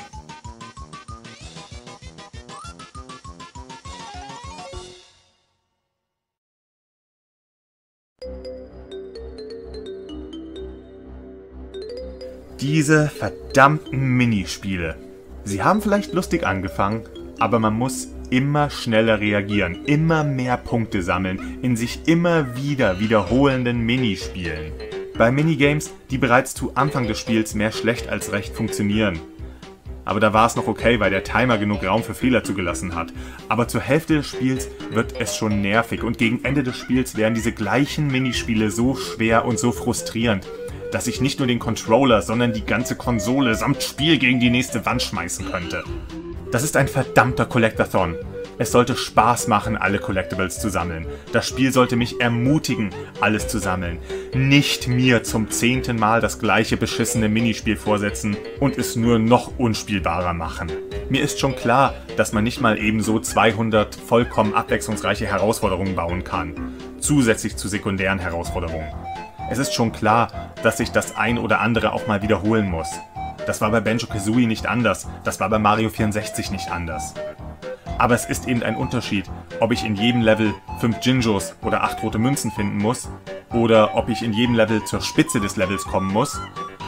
Diese verdammten Minispiele. Sie haben vielleicht lustig angefangen, aber man muss immer schneller reagieren, immer mehr Punkte sammeln, in sich immer wieder wiederholenden Minispielen. Bei Minigames, die bereits zu Anfang des Spiels mehr schlecht als recht funktionieren. Aber da war es noch okay, weil der Timer genug Raum für Fehler zugelassen hat. Aber zur Hälfte des Spiels wird es schon nervig und gegen Ende des Spiels werden diese gleichen Minispiele so schwer und so frustrierend, dass ich nicht nur den Controller, sondern die ganze Konsole samt Spiel gegen die nächste Wand schmeißen könnte. Das ist ein verdammter Collectathon. Es sollte Spaß machen, alle Collectibles zu sammeln. Das Spiel sollte mich ermutigen, alles zu sammeln. Nicht mir zum zehnten Mal das gleiche beschissene Minispiel vorsetzen und es nur noch unspielbarer machen. Mir ist schon klar, dass man nicht mal ebenso zweihundert vollkommen abwechslungsreiche Herausforderungen bauen kann. Zusätzlich zu sekundären Herausforderungen. Es ist schon klar, dass sich das ein oder andere auch mal wiederholen muss. Das war bei Banjo-Kazooie nicht anders, das war bei Mario vierundsechzig nicht anders. Aber es ist eben ein Unterschied, ob ich in jedem Level fünf Jinjos oder acht rote Münzen finden muss, oder ob ich in jedem Level zur Spitze des Levels kommen muss,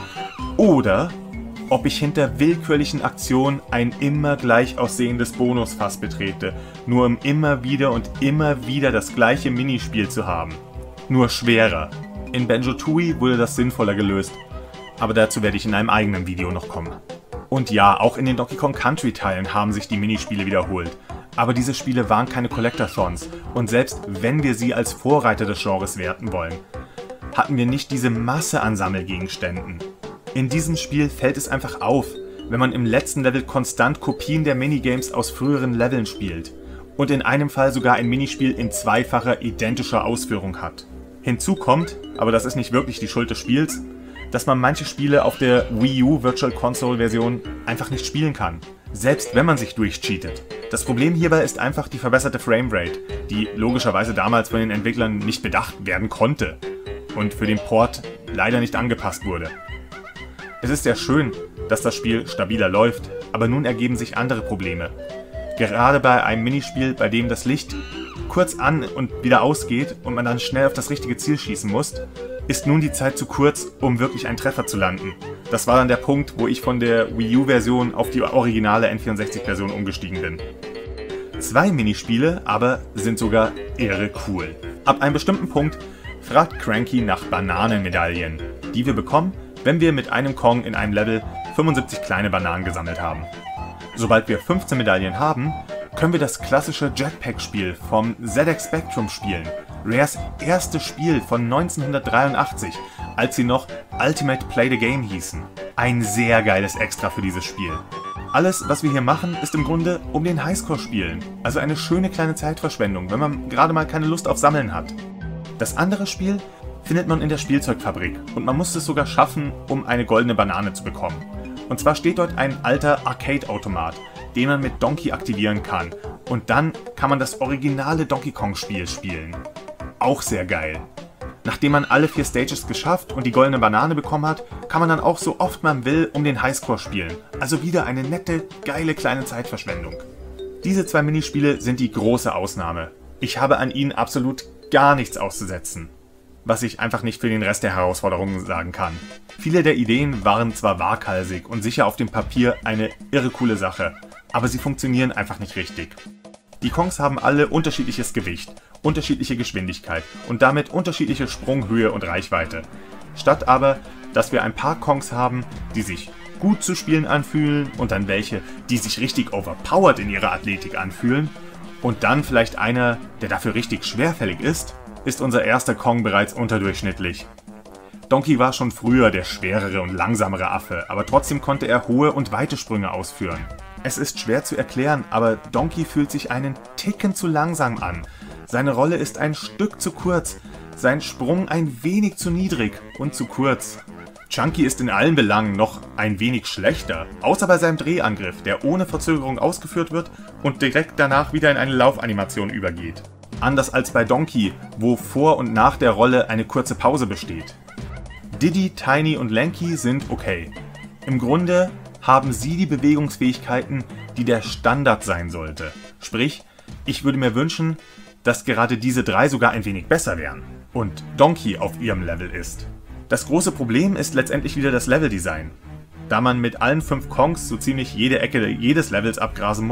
oder ob ich hinter willkürlichen Aktionen ein immer gleich aussehendes Bonusfass betrete, nur um immer wieder und immer wieder das gleiche Minispiel zu haben. Nur schwerer. In Banjo-Tooie wurde das sinnvoller gelöst, aber dazu werde ich in einem eigenen Video noch kommen. Und ja, auch in den Donkey Kong Country Teilen haben sich die Minispiele wiederholt. Aber diese Spiele waren keine Collectathons und selbst wenn wir sie als Vorreiter des Genres werten wollen, hatten wir nicht diese Masse an Sammelgegenständen. In diesem Spiel fällt es einfach auf, wenn man im letzten Level konstant Kopien der Minigames aus früheren Leveln spielt und in einem Fall sogar ein Minispiel in zweifacher identischer Ausführung hat. Hinzu kommt, aber das ist nicht wirklich die Schuld des Spiels, dass man manche Spiele auf der Wii U Virtual Console Version einfach nicht spielen kann, selbst wenn man sich durchcheatet. Das Problem hierbei ist einfach die verbesserte Framerate, die logischerweise damals von den Entwicklern nicht bedacht werden konnte und für den Port leider nicht angepasst wurde. Es ist sehr schön, dass das Spiel stabiler läuft, aber nun ergeben sich andere Probleme. Gerade bei einem Minispiel, bei dem das Licht kurz an und wieder ausgeht und man dann schnell auf das richtige Ziel schießen muss, ist nun die Zeit zu kurz, um wirklich einen Treffer zu landen. Das war dann der Punkt, wo ich von der Wii U-Version auf die originale N vierundsechzig-Version umgestiegen bin. Zwei Minispiele aber sind sogar irre cool. Ab einem bestimmten Punkt fragt Cranky nach Bananenmedaillen, die wir bekommen, wenn wir mit einem Kong in einem Level fünfundsiebzig kleine Bananen gesammelt haben. Sobald wir fünfzehn Medaillen haben, können wir das klassische Jetpack-Spiel vom Z X Spectrum spielen. Rares erstes Spiel von neunzehnhundertdreiundachtzig, als sie noch Ultimate Play the Game hießen. Ein sehr geiles Extra für dieses Spiel. Alles, was wir hier machen, ist im Grunde um den Highscore spielen. Also eine schöne kleine Zeitverschwendung, wenn man gerade mal keine Lust auf Sammeln hat. Das andere Spiel findet man in der Spielzeugfabrik und man muss es sogar schaffen, um eine goldene Banane zu bekommen. Und zwar steht dort ein alter Arcade-Automat, den man mit Donkey aktivieren kann. Und dann kann man das originale Donkey Kong-Spiel spielen. Auch sehr geil. Nachdem man alle vier Stages geschafft und die goldene Banane bekommen hat, kann man dann auch so oft man will um den Highscore spielen. Also wieder eine nette, geile kleine Zeitverschwendung. Diese zwei Minispiele sind die große Ausnahme. Ich habe an ihnen absolut gar nichts auszusetzen. Was ich einfach nicht für den Rest der Herausforderungen sagen kann. Viele der Ideen waren zwar waghalsig und sicher auf dem Papier eine irre coole Sache, aber sie funktionieren einfach nicht richtig. Die Kongs haben alle unterschiedliches Gewicht, unterschiedliche Geschwindigkeit und damit unterschiedliche Sprunghöhe und Reichweite. Statt aber, dass wir ein paar Kongs haben, die sich gut zu spielen anfühlen und dann welche, die sich richtig overpowered in ihrer Athletik anfühlen und dann vielleicht einer, der dafür richtig schwerfällig ist, ist unser erster Kong bereits unterdurchschnittlich. Donkey war schon früher der schwerere und langsamere Affe, aber trotzdem konnte er hohe und weite Sprünge ausführen. Es ist schwer zu erklären, aber Donkey fühlt sich einen Ticken zu langsam an. Seine Rolle ist ein Stück zu kurz, sein Sprung ein wenig zu niedrig und zu kurz. Chunky ist in allen Belangen noch ein wenig schlechter, außer bei seinem Drehangriff, der ohne Verzögerung ausgeführt wird und direkt danach wieder in eine Laufanimation übergeht. Anders als bei Donkey, wo vor und nach der Rolle eine kurze Pause besteht. Diddy, Tiny und Lanky sind okay. Im Grunde haben sie die Bewegungsfähigkeiten, die der Standard sein sollte. Sprich, ich würde mir wünschen, dass gerade diese drei sogar ein wenig besser wären und Donkey auf ihrem Level ist. Das große Problem ist letztendlich wieder das Leveldesign. Da man mit allen fünf Kongs so ziemlich jede Ecke jedes Levels abgrasen muss,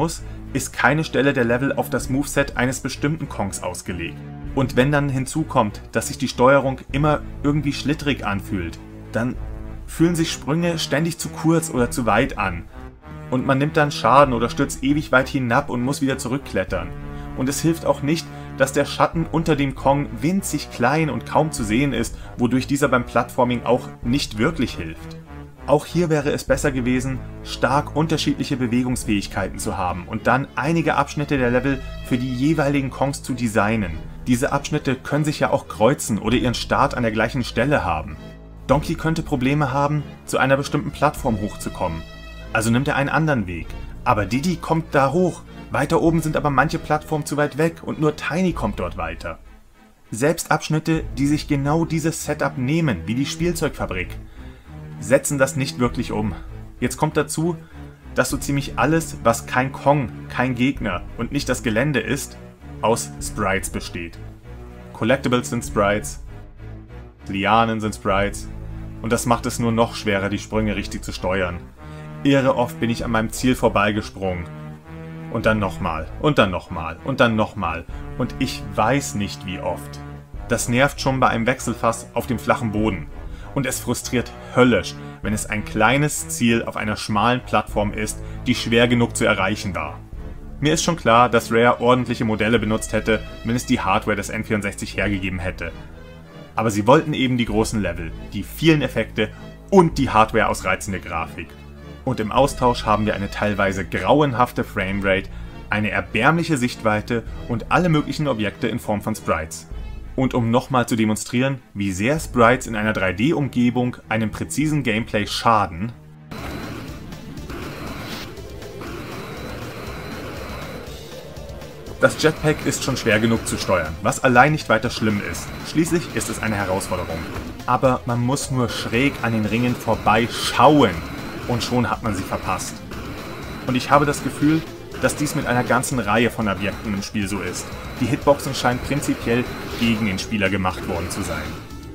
ist keine Stelle der Level auf das Moveset eines bestimmten Kongs ausgelegt. Und wenn dann hinzukommt, dass sich die Steuerung immer irgendwie schlittrig anfühlt, dann fühlen sich Sprünge ständig zu kurz oder zu weit an. Und man nimmt dann Schaden oder stürzt ewig weit hinab und muss wieder zurückklettern. Und es hilft auch nicht, dass der Schatten unter dem Kong winzig klein und kaum zu sehen ist, wodurch dieser beim Plattforming auch nicht wirklich hilft. Auch hier wäre es besser gewesen, stark unterschiedliche Bewegungsfähigkeiten zu haben und dann einige Abschnitte der Level für die jeweiligen Kongs zu designen. Diese Abschnitte können sich ja auch kreuzen oder ihren Start an der gleichen Stelle haben. Donkey könnte Probleme haben, zu einer bestimmten Plattform hochzukommen. Also nimmt er einen anderen Weg. Aber Diddy kommt da hoch. Weiter oben sind aber manche Plattformen zu weit weg und nur Tiny kommt dort weiter. Selbst Abschnitte, die sich genau dieses Setup nehmen, wie die Spielzeugfabrik, setzen das nicht wirklich um. Jetzt kommt dazu, dass so ziemlich alles, was kein Kong, kein Gegner und nicht das Gelände ist, aus Sprites besteht. Collectibles sind Sprites, Lianen sind Sprites und das macht es nur noch schwerer, die Sprünge richtig zu steuern. Irre oft bin ich an meinem Ziel vorbeigesprungen. Und dann nochmal, und dann nochmal, und dann nochmal. Und ich weiß nicht wie oft. Das nervt schon bei einem Wechselfass auf dem flachen Boden. Und es frustriert höllisch, wenn es ein kleines Ziel auf einer schmalen Plattform ist, die schwer genug zu erreichen war. Mir ist schon klar, dass Rare ordentliche Modelle benutzt hätte, wenn es die Hardware des N vierundsechzig hergegeben hätte. Aber sie wollten eben die großen Level, die vielen Effekte und die Hardware ausreizende Grafik. Und im Austausch haben wir eine teilweise grauenhafte Framerate, eine erbärmliche Sichtweite und alle möglichen Objekte in Form von Sprites. Und um nochmal zu demonstrieren, wie sehr Sprites in einer drei D-Umgebung einem präzisen Gameplay schaden, das Jetpack ist schon schwer genug zu steuern, was allein nicht weiter schlimm ist. Schließlich ist es eine Herausforderung. Aber man muss nur schräg an den Ringen vorbeischauen. Und schon hat man sie verpasst. Und ich habe das Gefühl, dass dies mit einer ganzen Reihe von Objekten im Spiel so ist. Die Hitboxen scheinen prinzipiell gegen den Spieler gemacht worden zu sein.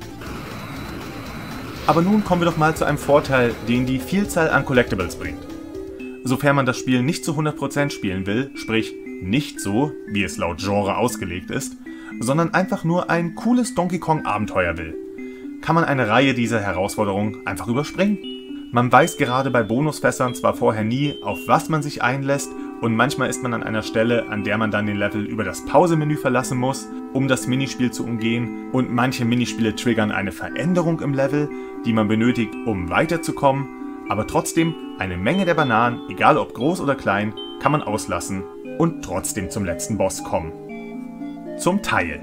Aber nun kommen wir doch mal zu einem Vorteil, den die Vielzahl an Collectibles bringt. Sofern man das Spiel nicht zu hundert Prozent spielen will, sprich nicht so, wie es laut Genre ausgelegt ist, sondern einfach nur ein cooles Donkey Kong Abenteuer will, kann man eine Reihe dieser Herausforderungen einfach überspringen. Man weiß gerade bei Bonusfässern zwar vorher nie, auf was man sich einlässt, und manchmal ist man an einer Stelle, an der man dann den Level über das Pause-Menü verlassen muss, um das Minispiel zu umgehen, und manche Minispiele triggern eine Veränderung im Level, die man benötigt, um weiterzukommen, aber trotzdem eine Menge der Bananen, egal ob groß oder klein, kann man auslassen und trotzdem zum letzten Boss kommen. Zum Teil.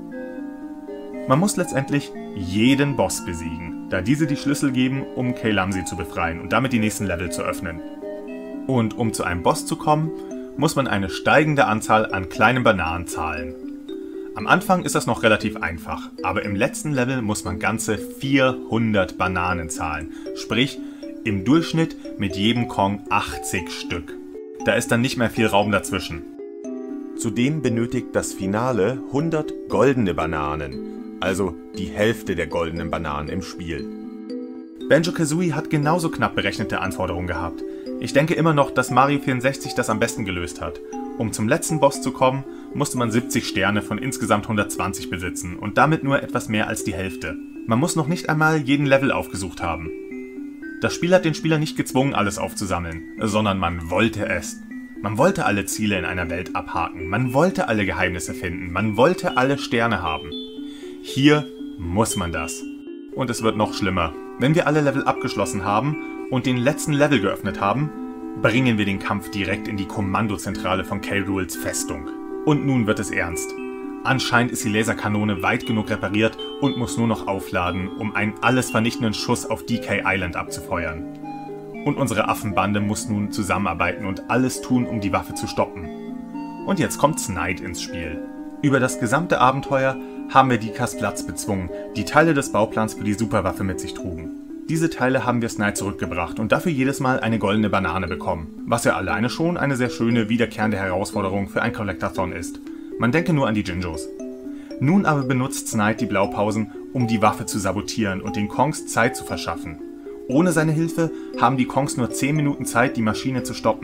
Man muss letztendlich jeden Boss besiegen, da diese die Schlüssel geben, um Calamsi zu befreien und damit die nächsten Level zu öffnen. Und um zu einem Boss zu kommen, muss man eine steigende Anzahl an kleinen Bananen zahlen. Am Anfang ist das noch relativ einfach, aber im letzten Level muss man ganze vierhundert Bananen zahlen, sprich im Durchschnitt mit jedem Kong achtzig Stück. Da ist dann nicht mehr viel Raum dazwischen. Zudem benötigt das Finale hundert goldene Bananen, also die Hälfte der goldenen Bananen im Spiel. Banjo-Kazooie hat genauso knapp berechnete Anforderungen gehabt. Ich denke immer noch, dass Mario vierundsechzig das am besten gelöst hat. Um zum letzten Boss zu kommen, musste man siebzig Sterne von insgesamt hundertzwanzig besitzen und damit nur etwas mehr als die Hälfte. Man muss noch nicht einmal jeden Level aufgesucht haben. Das Spiel hat den Spieler nicht gezwungen, alles aufzusammeln, sondern man wollte es. Man wollte alle Ziele in einer Welt abhaken, man wollte alle Geheimnisse finden, man wollte alle Sterne haben. Hier muss man das. Und es wird noch schlimmer. Wenn wir alle Level abgeschlossen haben und den letzten Level geöffnet haben, bringen wir den Kampf direkt in die Kommandozentrale von K. Rools Festung. Und nun wird es ernst. Anscheinend ist die Laserkanone weit genug repariert und muss nur noch aufladen, um einen alles vernichtenden Schuss auf D K Island abzufeuern. Und unsere Affenbande muss nun zusammenarbeiten und alles tun, um die Waffe zu stoppen. Und jetzt kommt Snide ins Spiel. Über das gesamte Abenteuer haben wir Dikas Platz bezwungen, die Teile des Bauplans für die Superwaffe mit sich trugen. Diese Teile haben wir Snide zurückgebracht und dafür jedes Mal eine goldene Banane bekommen, was ja alleine schon eine sehr schöne, wiederkehrende Herausforderung für ein Collectathon ist. Man denke nur an die Jinjos. Nun aber benutzt Snide die Blaupausen, um die Waffe zu sabotieren und den Kongs Zeit zu verschaffen. Ohne seine Hilfe haben die Kongs nur zehn Minuten Zeit, die Maschine zu stoppen.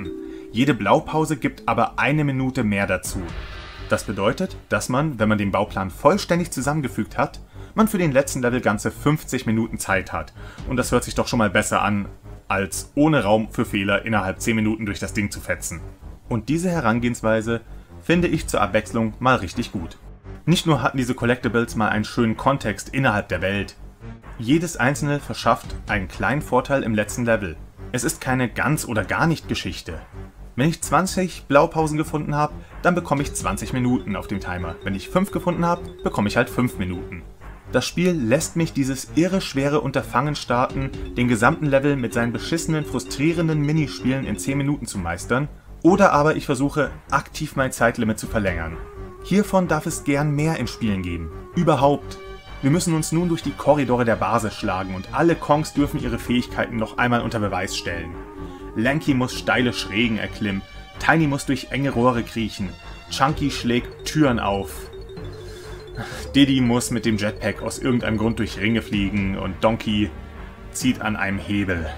Jede Blaupause gibt aber eine Minute mehr dazu. Das bedeutet, dass man, wenn man den Bauplan vollständig zusammengefügt hat, man für den letzten Level ganze fünfzig Minuten Zeit hat. Und das hört sich doch schon mal besser an, als ohne Raum für Fehler innerhalb zehn Minuten durch das Ding zu fetzen. Und diese Herangehensweise finde ich zur Abwechslung mal richtig gut. Nicht nur hatten diese Collectibles mal einen schönen Kontext innerhalb der Welt. Jedes einzelne verschafft einen kleinen Vorteil im letzten Level. Es ist keine ganz oder gar nicht Geschichte. Wenn ich zwanzig Blaupausen gefunden habe, dann bekomme ich zwanzig Minuten auf dem Timer. Wenn ich fünf gefunden habe, bekomme ich halt fünf Minuten. Das Spiel lässt mich dieses irre schwere Unterfangen starten, den gesamten Level mit seinen beschissenen, frustrierenden Minispielen in zehn Minuten zu meistern, oder aber ich versuche aktiv mein Zeitlimit zu verlängern. Hiervon darf es gern mehr in Spielen geben. Überhaupt. Wir müssen uns nun durch die Korridore der Basis schlagen und alle Kongs dürfen ihre Fähigkeiten noch einmal unter Beweis stellen. Lanky muss steile Schrägen erklimmen, Tiny muss durch enge Rohre kriechen, Chunky schlägt Türen auf, Diddy muss mit dem Jetpack aus irgendeinem Grund durch Ringe fliegen und Donkey zieht an einem Hebel.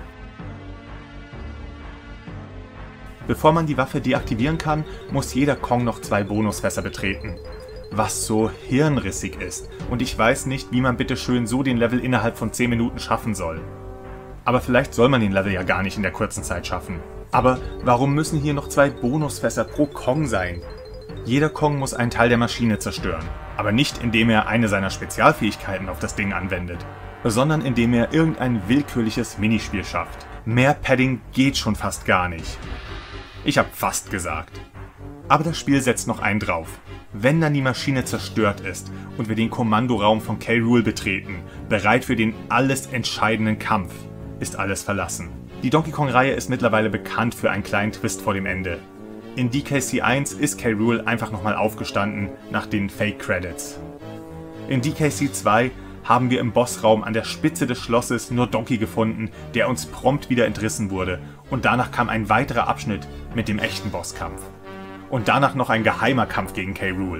Bevor man die Waffe deaktivieren kann, muss jeder Kong noch zwei Bonusfässer betreten. Was so hirnrissig ist und ich weiß nicht, wie man bitteschön so den Level innerhalb von zehn Minuten schaffen soll. Aber vielleicht soll man den Level ja gar nicht in der kurzen Zeit schaffen. Aber warum müssen hier noch zwei Bonusfässer pro Kong sein? Jeder Kong muss einen Teil der Maschine zerstören. Aber nicht indem er eine seiner Spezialfähigkeiten auf das Ding anwendet, sondern indem er irgendein willkürliches Minispiel schafft. Mehr Padding geht schon fast gar nicht. Ich hab fast gesagt. Aber das Spiel setzt noch einen drauf. Wenn dann die Maschine zerstört ist und wir den Kommandoraum von K. Rool betreten, bereit für den alles entscheidenden Kampf, ist alles verlassen. Die Donkey Kong-Reihe ist mittlerweile bekannt für einen kleinen Twist vor dem Ende. In D K C eins ist K. Rool einfach nochmal aufgestanden nach den Fake-Credits. In D K C zwei haben wir im Bossraum an der Spitze des Schlosses nur Donkey gefunden, der uns prompt wieder entrissen wurde, und danach kam ein weiterer Abschnitt mit dem echten Bosskampf. Und danach noch ein geheimer Kampf gegen K. Rool.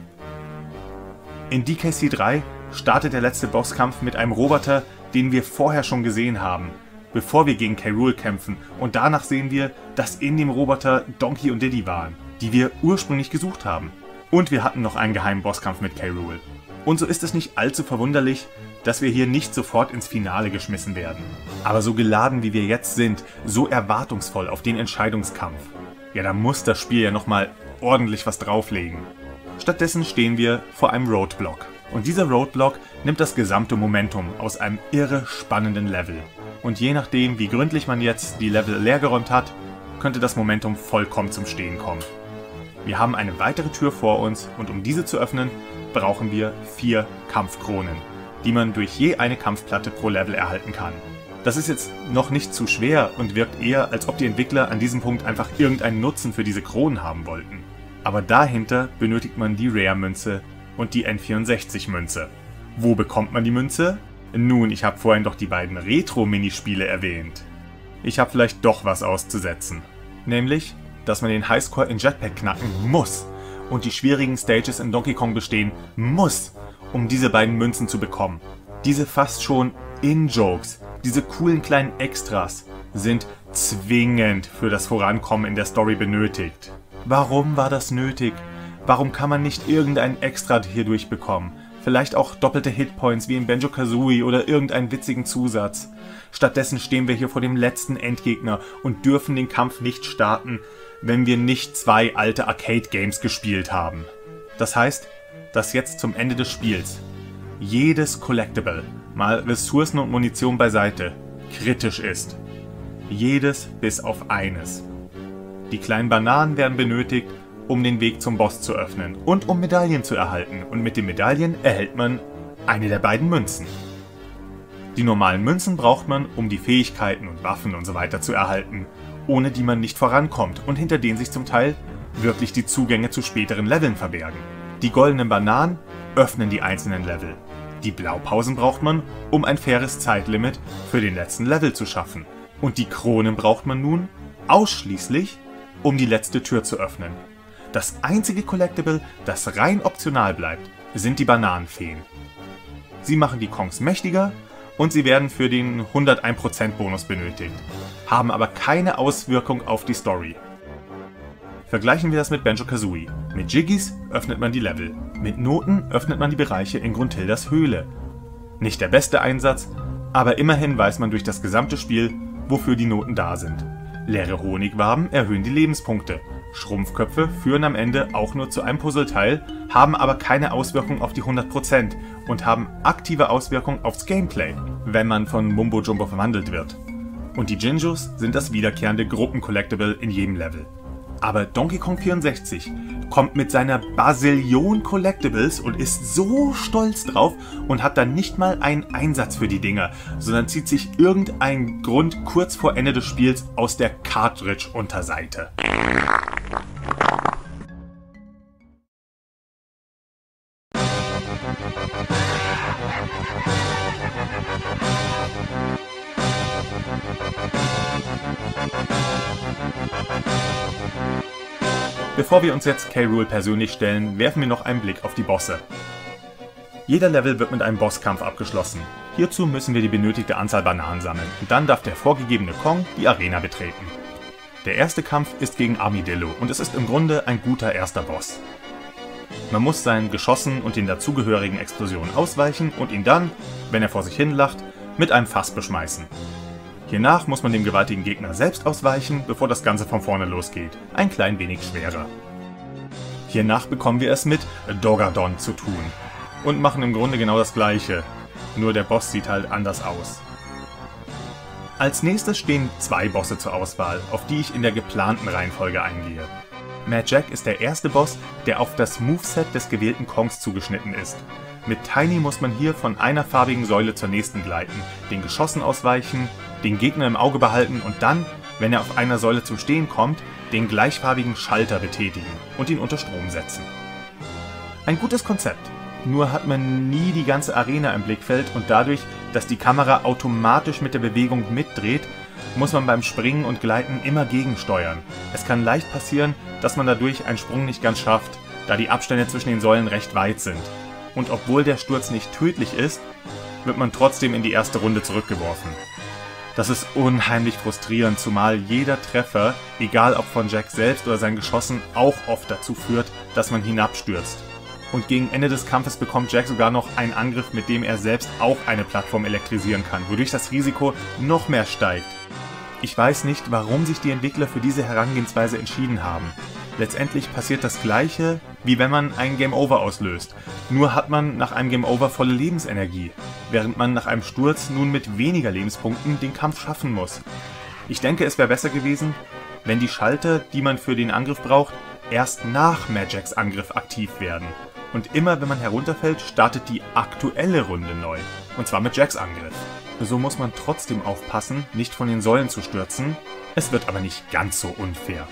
In D K C drei startet der letzte Bosskampf mit einem Roboter, den wir vorher schon gesehen haben, bevor wir gegen K. Rool kämpfen, und danach sehen wir, dass in dem Roboter Donkey und Diddy waren, die wir ursprünglich gesucht haben. Und wir hatten noch einen geheimen Bosskampf mit K. Rool. Und so ist es nicht allzu verwunderlich, dass wir hier nicht sofort ins Finale geschmissen werden. Aber so geladen wie wir jetzt sind, so erwartungsvoll auf den Entscheidungskampf, ja, da muss das Spiel ja nochmal ordentlich was drauflegen. Stattdessen stehen wir vor einem Roadblock. Und dieser Roadblock nimmt das gesamte Momentum aus einem irre spannenden Level. Und je nachdem, wie gründlich man jetzt die Level leergeräumt hat, könnte das Momentum vollkommen zum Stehen kommen. Wir haben eine weitere Tür vor uns und um diese zu öffnen, brauchen wir vier Kampfkronen, die man durch je eine Kampfplatte pro Level erhalten kann. Das ist jetzt noch nicht zu schwer und wirkt eher, als ob die Entwickler an diesem Punkt einfach irgendeinen Nutzen für diese Kronen haben wollten. Aber dahinter benötigt man die Rare-Münze und die N vierundsechzig-Münze. Wo bekommt man die Münze? Nun, ich habe vorhin doch die beiden Retro-Minispiele erwähnt. Ich habe vielleicht doch was auszusetzen. Nämlich, dass man den Highscore in Jetpack knacken muss und die schwierigen Stages in Donkey Kong bestehen muss, um diese beiden Münzen zu bekommen. Diese fast schon In-Jokes, diese coolen kleinen Extras, sind zwingend für das Vorankommen in der Story benötigt. Warum war das nötig? Warum kann man nicht irgendein Extra hierdurch bekommen? Vielleicht auch doppelte Hitpoints wie in Banjo-Kazooie oder irgendeinen witzigen Zusatz. Stattdessen stehen wir hier vor dem letzten Endgegner und dürfen den Kampf nicht starten, wenn wir nicht zwei alte Arcade-Games gespielt haben. Das heißt, dass jetzt zum Ende des Spiels jedes Collectible, mal Ressourcen und Munition beiseite, kritisch ist. Jedes bis auf eines. Die kleinen Bananen werden benötigt, um den Weg zum Boss zu öffnen und um Medaillen zu erhalten. Und mit den Medaillen erhält man eine der beiden Münzen. Die normalen Münzen braucht man, um die Fähigkeiten und Waffen und so weiter zu erhalten, ohne die man nicht vorankommt und hinter denen sich zum Teil wirklich die Zugänge zu späteren Leveln verbergen. Die goldenen Bananen öffnen die einzelnen Level. Die Blaupausen braucht man, um ein faires Zeitlimit für den letzten Level zu schaffen. Und die Kronen braucht man nun ausschließlich, um die letzte Tür zu öffnen. Das einzige Collectible, das rein optional bleibt, sind die Bananenfeen. Sie machen die Kongs mächtiger und sie werden für den hunderteins Prozent Bonus benötigt, haben aber keine Auswirkung auf die Story. Vergleichen wir das mit Banjo-Kazooie. Mit Jiggys öffnet man die Level, mit Noten öffnet man die Bereiche in Gruntildas Höhle. Nicht der beste Einsatz, aber immerhin weiß man durch das gesamte Spiel, wofür die Noten da sind. Leere Honigwaben erhöhen die Lebenspunkte. Schrumpfköpfe führen am Ende auch nur zu einem Puzzleteil, haben aber keine Auswirkung auf die hundert Prozent und haben aktive Auswirkung aufs Gameplay, wenn man von Mumbo Jumbo verwandelt wird. Und die Jinjos sind das wiederkehrende Gruppen-Collectible in jedem Level. Aber Donkey Kong vierundsechzig kommt mit seiner Basillion Collectibles und ist so stolz drauf und hat dann nicht mal einen Einsatz für die Dinger, sondern zieht sich irgendeinen Grund kurz vor Ende des Spiels aus der Cartridge-Unterseite. Bevor wir uns jetzt K. Rool persönlich stellen, werfen wir noch einen Blick auf die Bosse. Jeder Level wird mit einem Bosskampf abgeschlossen. Hierzu müssen wir die benötigte Anzahl Bananen sammeln und dann darf der vorgegebene Kong die Arena betreten. Der erste Kampf ist gegen Armadillo und es ist im Grunde ein guter erster Boss. Man muss seinen Geschossen und den dazugehörigen Explosionen ausweichen und ihn dann, wenn er vor sich hin lacht, mit einem Fass beschmeißen. Hiernach muss man dem gewaltigen Gegner selbst ausweichen, bevor das Ganze von vorne losgeht. Ein klein wenig schwerer. Hiernach bekommen wir es mit Dogadon zu tun. Und machen im Grunde genau das gleiche. Nur der Boss sieht halt anders aus. Als nächstes stehen zwei Bosse zur Auswahl, auf die ich in der geplanten Reihenfolge eingehe. Mad Jack ist der erste Boss, der auf das Moveset des gewählten Kongs zugeschnitten ist. Mit Tiny muss man hier von einer farbigen Säule zur nächsten gleiten, den Geschossen ausweichen, den Gegner im Auge behalten und dann, wenn er auf einer Säule zum Stehen kommt, den gleichfarbigen Schalter betätigen und ihn unter Strom setzen. Ein gutes Konzept, nur hat man nie die ganze Arena im Blickfeld und dadurch, dass die Kamera automatisch mit der Bewegung mitdreht, muss man beim Springen und Gleiten immer gegensteuern. Es kann leicht passieren, dass man dadurch einen Sprung nicht ganz schafft, da die Abstände zwischen den Säulen recht weit sind. Und obwohl der Sturz nicht tödlich ist, wird man trotzdem in die erste Runde zurückgeworfen. Das ist unheimlich frustrierend, zumal jeder Treffer, egal ob von Jack selbst oder seinen Geschossen, auch oft dazu führt, dass man hinabstürzt. Und gegen Ende des Kampfes bekommt Jack sogar noch einen Angriff, mit dem er selbst auch eine Plattform elektrisieren kann, wodurch das Risiko noch mehr steigt. Ich weiß nicht, warum sich die Entwickler für diese Herangehensweise entschieden haben. Letztendlich passiert das gleiche, wie wenn man ein Game Over auslöst. Nur hat man nach einem Game Over volle Lebensenergie, während man nach einem Sturz nun mit weniger Lebenspunkten den Kampf schaffen muss. Ich denke, es wäre besser gewesen, wenn die Schalter, die man für den Angriff braucht, erst nach Mad Jacks Angriff aktiv werden. Und immer wenn man herunterfällt, startet die aktuelle Runde neu. Und zwar mit Jacks Angriff. So muss man trotzdem aufpassen, nicht von den Säulen zu stürzen. Es wird aber nicht ganz so unfair.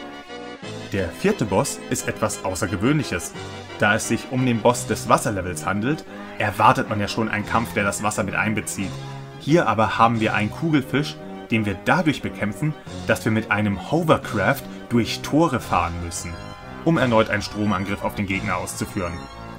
Der vierte Boss ist etwas Außergewöhnliches. Da es sich um den Boss des Wasserlevels handelt, erwartet man ja schon einen Kampf, der das Wasser mit einbezieht. Hier aber haben wir einen Kugelfisch, den wir dadurch bekämpfen, dass wir mit einem Hovercraft durch Tore fahren müssen, um erneut einen Stromangriff auf den Gegner auszuführen.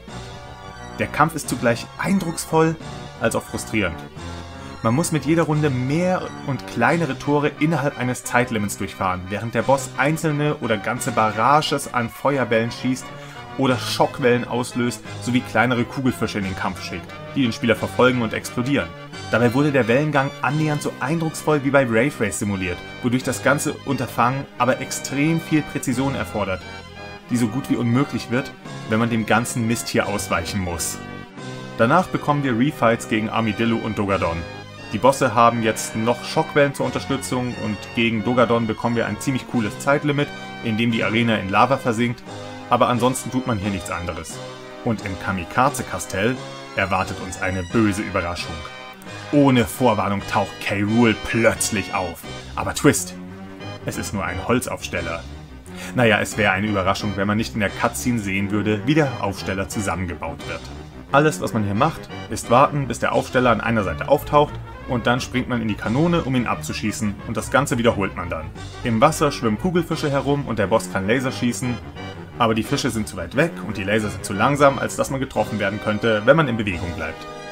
Der Kampf ist zugleich eindrucksvoll als auch frustrierend. Man muss mit jeder Runde mehr und kleinere Tore innerhalb eines Zeitlimits durchfahren, während der Boss einzelne oder ganze Barrages an Feuerbällen schießt oder Schockwellen auslöst, sowie kleinere Kugelfische in den Kampf schickt, die den Spieler verfolgen und explodieren. Dabei wurde der Wellengang annähernd so eindrucksvoll wie bei Rave Race simuliert, wodurch das ganze Unterfangen aber extrem viel Präzision erfordert, die so gut wie unmöglich wird, wenn man dem ganzen Mist hier ausweichen muss. Danach bekommen wir Refights gegen Armadillo und Dogadon. Die Bosse haben jetzt noch Schockwellen zur Unterstützung und gegen Dogadon bekommen wir ein ziemlich cooles Zeitlimit, in dem die Arena in Lava versinkt, aber ansonsten tut man hier nichts anderes. Und im Kamikaze-Kastell erwartet uns eine böse Überraschung. Ohne Vorwarnung taucht K. Rool plötzlich auf. Aber Twist! Es ist nur ein Holzaufsteller. Naja, es wäre eine Überraschung, wenn man nicht in der Cutscene sehen würde, wie der Aufsteller zusammengebaut wird. Alles, was man hier macht, ist warten, bis der Aufsteller an einer Seite auftaucht und dann springt man in die Kanone, um ihn abzuschießen und das Ganze wiederholt man dann. Im Wasser schwimmen Kugelfische herum und der Boss kann Laser schießen, aber die Fische sind zu weit weg und die Laser sind zu langsam, als dass man getroffen werden könnte, wenn man in Bewegung bleibt.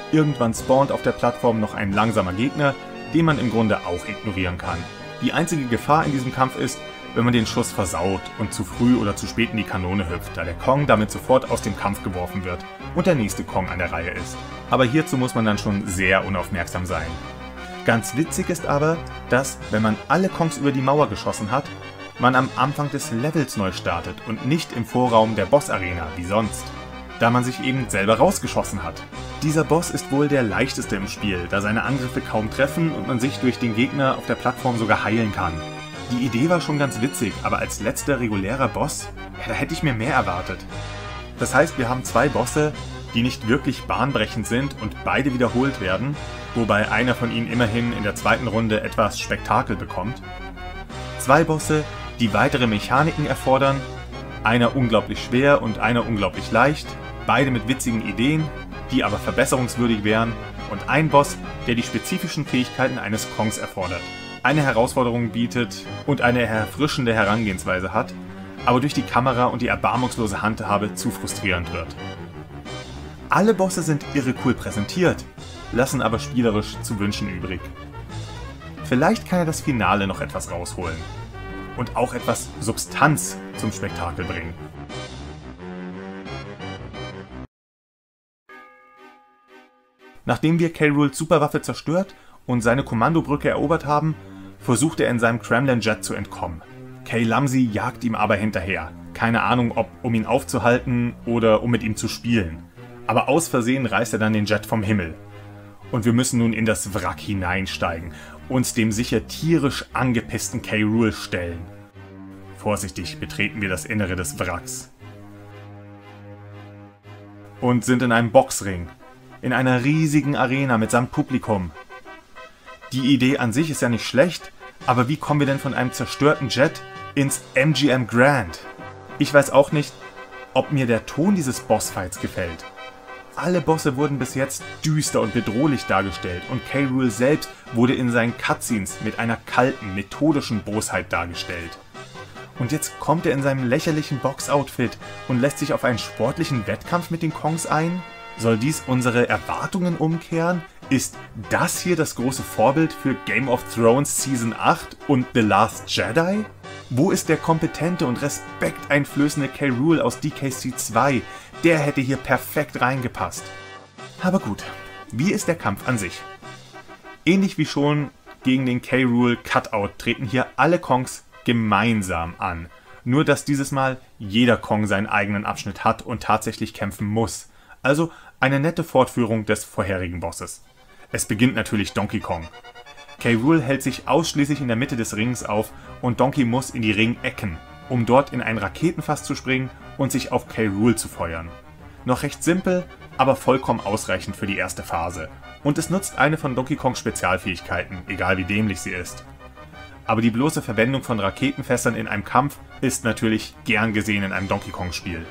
irgendwann spawnt auf der Plattform noch ein langsamer Gegner, den man im Grunde auch ignorieren kann. Die einzige Gefahr in diesem Kampf ist, wenn man den Schuss versaut und zu früh oder zu spät in die Kanone hüpft, da der Kong damit sofort aus dem Kampf geworfen wird und der nächste Kong an der Reihe ist. Aber hierzu muss man dann schon sehr unaufmerksam sein. Ganz witzig ist aber, dass, wenn man alle Kongs über die Mauer geschossen hat, man am Anfang des Levels neu startet und nicht im Vorraum der Boss-Arena wie sonst, da man sich eben selber rausgeschossen hat. Dieser Boss ist wohl der leichteste im Spiel, da seine Angriffe kaum treffen und man sich durch den Gegner auf der Plattform sogar heilen kann. Die Idee war schon ganz witzig, aber als letzter regulärer Boss, ja, da hätte ich mir mehr erwartet. Das heißt, wir haben zwei Bosse, die nicht wirklich bahnbrechend sind und beide wiederholt werden, wobei einer von ihnen immerhin in der zweiten Runde etwas Spektakel bekommt. Zwei Bosse, die weitere Mechaniken erfordern, einer unglaublich schwer und einer unglaublich leicht, beide mit witzigen Ideen, die aber verbesserungswürdig wären, und ein Boss, der die spezifischen Fähigkeiten eines Kongs erfordert, eine Herausforderung bietet und eine erfrischende Herangehensweise hat, aber durch die Kamera und die erbarmungslose Handhabe zu frustrierend wird. Alle Bosse sind irre cool präsentiert, lassen aber spielerisch zu wünschen übrig. Vielleicht kann er das Finale noch etwas rausholen und auch etwas Substanz zum Spektakel bringen. Nachdem wir K. Rools Superwaffe zerstört und seine Kommandobrücke erobert haben, versucht er in seinem Kremlin Jet zu entkommen. Kay Lumsey jagt ihm aber hinterher. Keine Ahnung, ob um ihn aufzuhalten oder um mit ihm zu spielen. Aber aus Versehen reißt er dann den Jet vom Himmel. Und wir müssen nun in das Wrack hineinsteigen, uns dem sicher tierisch angepissten K. Rool stellen. Vorsichtig betreten wir das Innere des Wracks. Und sind in einem Boxring. In einer riesigen Arena mitsamt Publikum. Die Idee an sich ist ja nicht schlecht, aber wie kommen wir denn von einem zerstörten Jet ins M G M Grand? Ich weiß auch nicht, ob mir der Ton dieses Bossfights gefällt. Alle Bosse wurden bis jetzt düster und bedrohlich dargestellt und K. Rool selbst wurde in seinen Cutscenes mit einer kalten, methodischen Bosheit dargestellt. Und jetzt kommt er in seinem lächerlichen Boxoutfit und lässt sich auf einen sportlichen Wettkampf mit den Kongs ein? Soll dies unsere Erwartungen umkehren? Ist das hier das große Vorbild für Game of Thrones Season acht und The Last Jedi? Wo ist der kompetente und respekteinflößende K. Rool aus D K C zwei? Der hätte hier perfekt reingepasst. Aber gut, wie ist der Kampf an sich? Ähnlich wie schon gegen den K. Rool Cutout treten hier alle Kongs gemeinsam an. Nur dass dieses Mal jeder Kong seinen eigenen Abschnitt hat und tatsächlich kämpfen muss. Also eine nette Fortführung des vorherigen Bosses. Es beginnt natürlich Donkey Kong. K. Rool hält sich ausschließlich in der Mitte des Rings auf und Donkey muss in die Ringecken, um dort in ein Raketenfass zu springen und sich auf K. Rool zu feuern. Noch recht simpel, aber vollkommen ausreichend für die erste Phase. Und es nutzt eine von Donkey Kongs Spezialfähigkeiten, egal wie dämlich sie ist. Aber die bloße Verwendung von Raketenfässern in einem Kampf ist natürlich gern gesehen in einem Donkey Kong Spiel.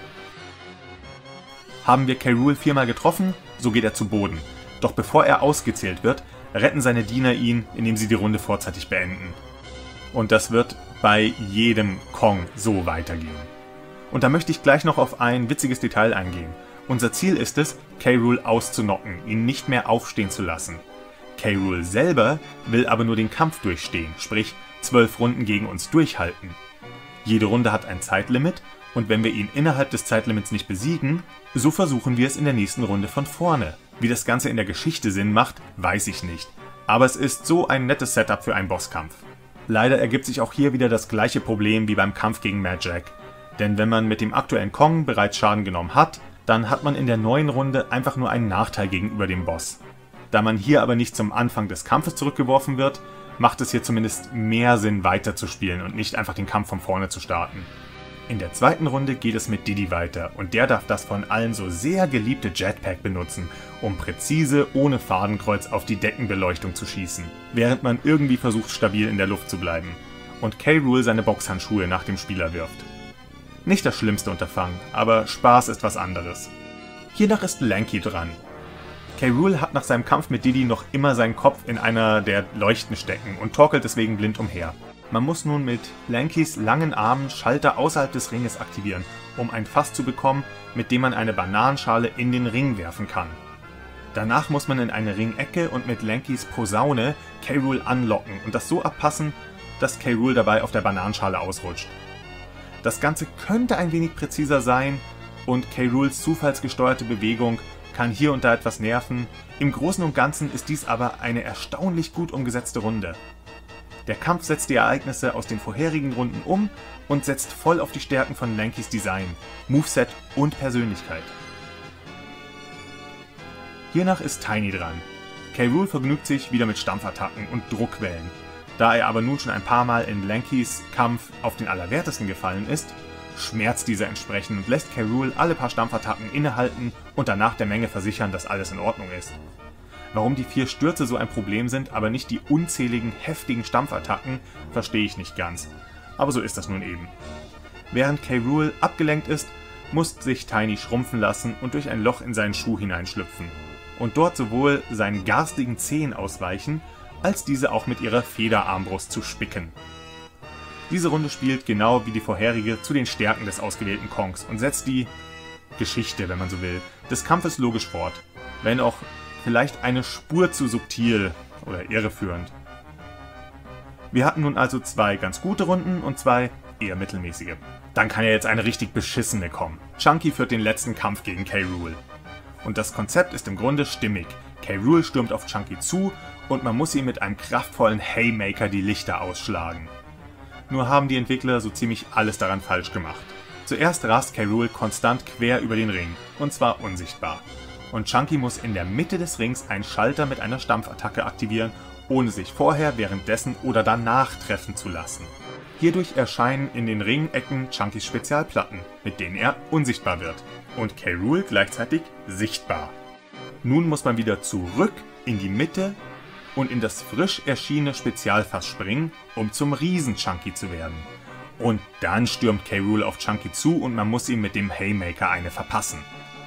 Haben wir K. Rool viermal getroffen, so geht er zu Boden. Doch bevor er ausgezählt wird, retten seine Diener ihn, indem sie die Runde vorzeitig beenden. Und das wird bei jedem Kong so weitergehen. Und da möchte ich gleich noch auf ein witziges Detail eingehen. Unser Ziel ist es, K. Rool auszunocken, ihn nicht mehr aufstehen zu lassen. K. Rool selber will aber nur den Kampf durchstehen, sprich zwölf Runden gegen uns durchhalten. Jede Runde hat ein Zeitlimit und wenn wir ihn innerhalb des Zeitlimits nicht besiegen, so versuchen wir es in der nächsten Runde von vorne. Wie das Ganze in der Geschichte Sinn macht, weiß ich nicht. Aber es ist so ein nettes Setup für einen Bosskampf. Leider ergibt sich auch hier wieder das gleiche Problem wie beim Kampf gegen Mad Jack. Denn wenn man mit dem aktuellen Kong bereits Schaden genommen hat, dann hat man in der neuen Runde einfach nur einen Nachteil gegenüber dem Boss. Da man hier aber nicht zum Anfang des Kampfes zurückgeworfen wird, macht es hier zumindest mehr Sinn weiterzuspielen und nicht einfach den Kampf von vorne zu starten. In der zweiten Runde geht es mit Diddy weiter und der darf das von allen so sehr geliebte Jetpack benutzen, um präzise ohne Fadenkreuz auf die Deckenbeleuchtung zu schießen, während man irgendwie versucht stabil in der Luft zu bleiben und K. Rool seine Boxhandschuhe nach dem Spieler wirft. Nicht das schlimmste Unterfangen, aber Spaß ist was anderes. Hiernach ist Lanky dran. K. Rool hat nach seinem Kampf mit Diddy noch immer seinen Kopf in einer der Leuchten stecken und torkelt deswegen blind umher. Man muss nun mit Lankys langen Armen Schalter außerhalb des Ringes aktivieren, um ein Fass zu bekommen, mit dem man eine Bananenschale in den Ring werfen kann. Danach muss man in eine Ringecke und mit Lankys Posaune K. Rool anlocken und das so abpassen, dass K. Rool dabei auf der Bananenschale ausrutscht. Das Ganze könnte ein wenig präziser sein und K. Rools zufallsgesteuerte Bewegung kann hier und da etwas nerven. Im Großen und Ganzen ist dies aber eine erstaunlich gut umgesetzte Runde. Der Kampf setzt die Ereignisse aus den vorherigen Runden um und setzt voll auf die Stärken von Lankys Design, Moveset und Persönlichkeit. Hiernach ist Tiny dran. K. Rool vergnügt sich wieder mit Stampfattacken und Druckwellen. Da er aber nun schon ein paar Mal in Lankys Kampf auf den Allerwertesten gefallen ist, schmerzt dieser entsprechend und lässt K. Rool alle paar Stampfattacken innehalten und danach der Menge versichern, dass alles in Ordnung ist. Warum die vier Stürze so ein Problem sind, aber nicht die unzähligen heftigen Stampfattacken, verstehe ich nicht ganz. Aber so ist das nun eben. Während K. Rool abgelenkt ist, muss sich Tiny schrumpfen lassen und durch ein Loch in seinen Schuh hineinschlüpfen. Und dort sowohl seinen garstigen Zehen ausweichen, als diese auch mit ihrer Federarmbrust zu spicken. Diese Runde spielt genau wie die vorherige zu den Stärken des ausgewählten Kongs und setzt die Geschichte, wenn man so will, des Kampfes logisch fort, wenn auch vielleicht eine Spur zu subtil oder irreführend. Wir hatten nun also zwei ganz gute Runden und zwei eher mittelmäßige. Dann kann ja jetzt eine richtig beschissene kommen. Chunky führt den letzten Kampf gegen K. Rool. Und das Konzept ist im Grunde stimmig. K. Rool stürmt auf Chunky zu und man muss ihm mit einem kraftvollen Haymaker die Lichter ausschlagen. Nur haben die Entwickler so ziemlich alles daran falsch gemacht. Zuerst rast K. Rool konstant quer über den Ring, und zwar unsichtbar. Und Chunky muss in der Mitte des Rings einen Schalter mit einer Stampfattacke aktivieren, ohne sich vorher, währenddessen oder danach treffen zu lassen. Hierdurch erscheinen in den Ringecken Chunkys Spezialplatten, mit denen er unsichtbar wird. Und K. Rool gleichzeitig sichtbar. Nun muss man wieder zurück in die Mitte und in das frisch erschienene Spezialfass springen, um zum Riesen-Chunky zu werden. Und dann stürmt K. Rool auf Chunky zu und man muss ihm mit dem Haymaker eine verpassen.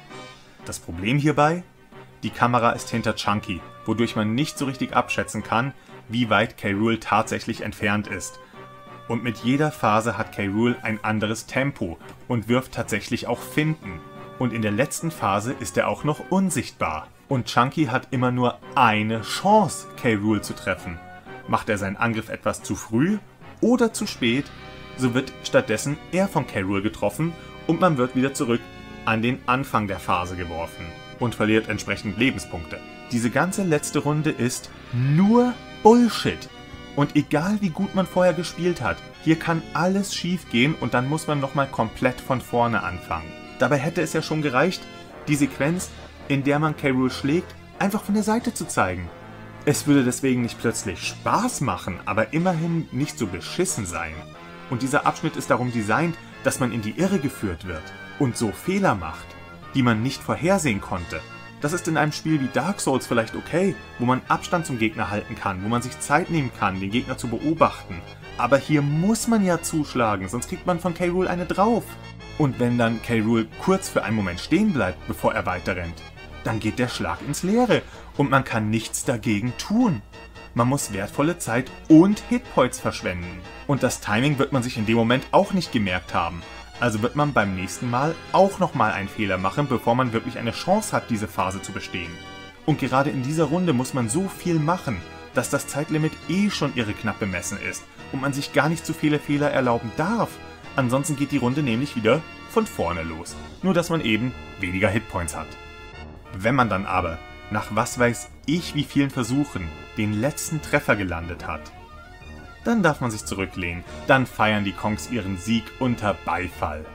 Das Problem hierbei? Die Kamera ist hinter Chunky, wodurch man nicht so richtig abschätzen kann, wie weit K. Rool tatsächlich entfernt ist. Und mit jeder Phase hat K. Rool ein anderes Tempo und wirft tatsächlich auch Finten. Und in der letzten Phase ist er auch noch unsichtbar. Und Chunky hat immer nur eine Chance, K. Rool zu treffen. Macht er seinen Angriff etwas zu früh oder zu spät, so wird stattdessen er von K. Rool getroffen und man wird wieder zurück an den Anfang der Phase geworfen und verliert entsprechend Lebenspunkte. Diese ganze letzte Runde ist nur Bullshit. Und egal wie gut man vorher gespielt hat, hier kann alles schief gehen und dann muss man nochmal komplett von vorne anfangen. Dabei hätte es ja schon gereicht, die Sequenz, in der man K. Rool schlägt, einfach von der Seite zu zeigen. Es würde deswegen nicht plötzlich Spaß machen, aber immerhin nicht so beschissen sein. Und dieser Abschnitt ist darum designt, dass man in die Irre geführt wird und so Fehler macht, die man nicht vorhersehen konnte. Das ist in einem Spiel wie Dark Souls vielleicht okay, wo man Abstand zum Gegner halten kann, wo man sich Zeit nehmen kann, den Gegner zu beobachten. Aber hier muss man ja zuschlagen, sonst kriegt man von K. Rool eine drauf. Und wenn dann K. Rool kurz für einen Moment stehen bleibt, bevor er weiterrennt, dann geht der Schlag ins Leere und man kann nichts dagegen tun. Man muss wertvolle Zeit und Hitpoints verschwenden. Und das Timing wird man sich in dem Moment auch nicht gemerkt haben. Also wird man beim nächsten Mal auch nochmal einen Fehler machen, bevor man wirklich eine Chance hat, diese Phase zu bestehen. Und gerade in dieser Runde muss man so viel machen, dass das Zeitlimit eh schon irre knapp bemessen ist und man sich gar nicht so viele Fehler erlauben darf. Ansonsten geht die Runde nämlich wieder von vorne los. Nur dass man eben weniger Hitpoints hat. Wenn man dann aber, nach was weiß ich wie vielen Versuchen, den letzten Treffer gelandet hat, dann darf man sich zurücklehnen, dann feiern die Kongs ihren Sieg unter Beifall.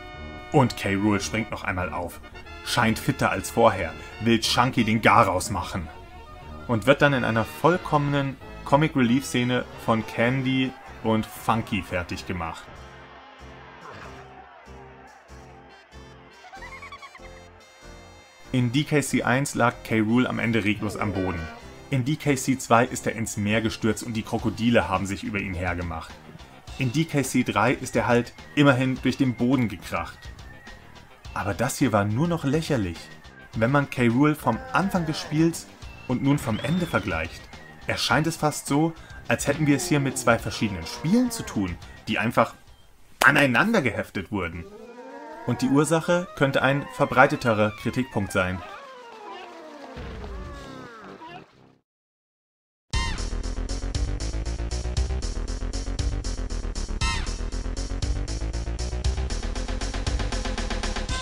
Und K. Rool springt noch einmal auf, scheint fitter als vorher, will Chunky den Garaus machen und wird dann in einer vollkommenen Comic-Relief-Szene von Candy und Funky fertig gemacht. In D K C eins lag K. Rool am Ende reglos am Boden. In D K C zwei ist er ins Meer gestürzt und die Krokodile haben sich über ihn hergemacht. In D K C drei ist er halt immerhin durch den Boden gekracht. Aber das hier war nur noch lächerlich. Wenn man K. Rool vom Anfang des Spiels und nun vom Ende vergleicht, erscheint es fast so, als hätten wir es hier mit zwei verschiedenen Spielen zu tun, die einfach aneinander geheftet wurden. Und die Ursache könnte ein verbreiteterer Kritikpunkt sein.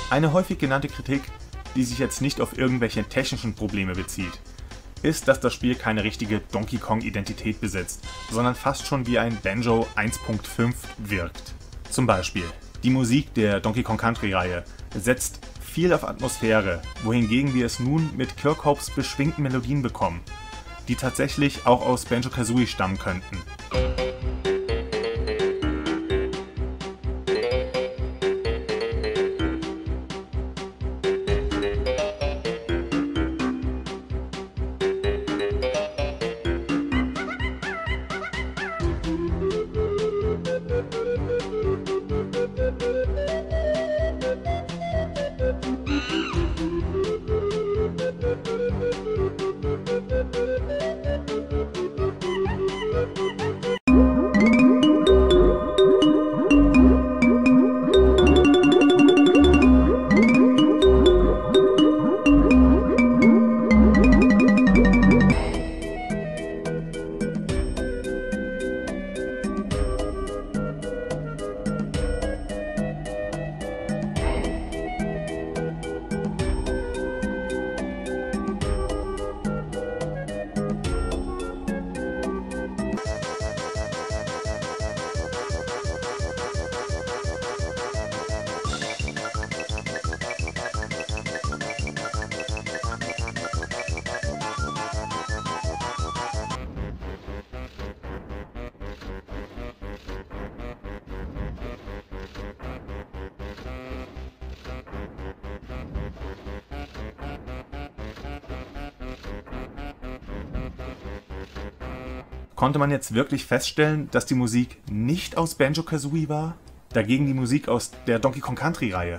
Eine häufig genannte Kritik, die sich jetzt nicht auf irgendwelche technischen Probleme bezieht, ist, dass das Spiel keine richtige Donkey Kong-Identität besitzt, sondern fast schon wie ein Banjo eins Punkt fünf wirkt. Zum Beispiel, die Musik der Donkey Kong Country-Reihe setzt viel auf Atmosphäre, wohingegen wir es nun mit Kirkhopes beschwingten Melodien bekommen, die tatsächlich auch aus Banjo-Kazooie stammen könnten. Konnte man jetzt wirklich feststellen, dass die Musik nicht aus Banjo-Kazooie war? Dagegen die Musik aus der Donkey Kong Country-Reihe.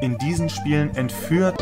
in diesen Spielen entführt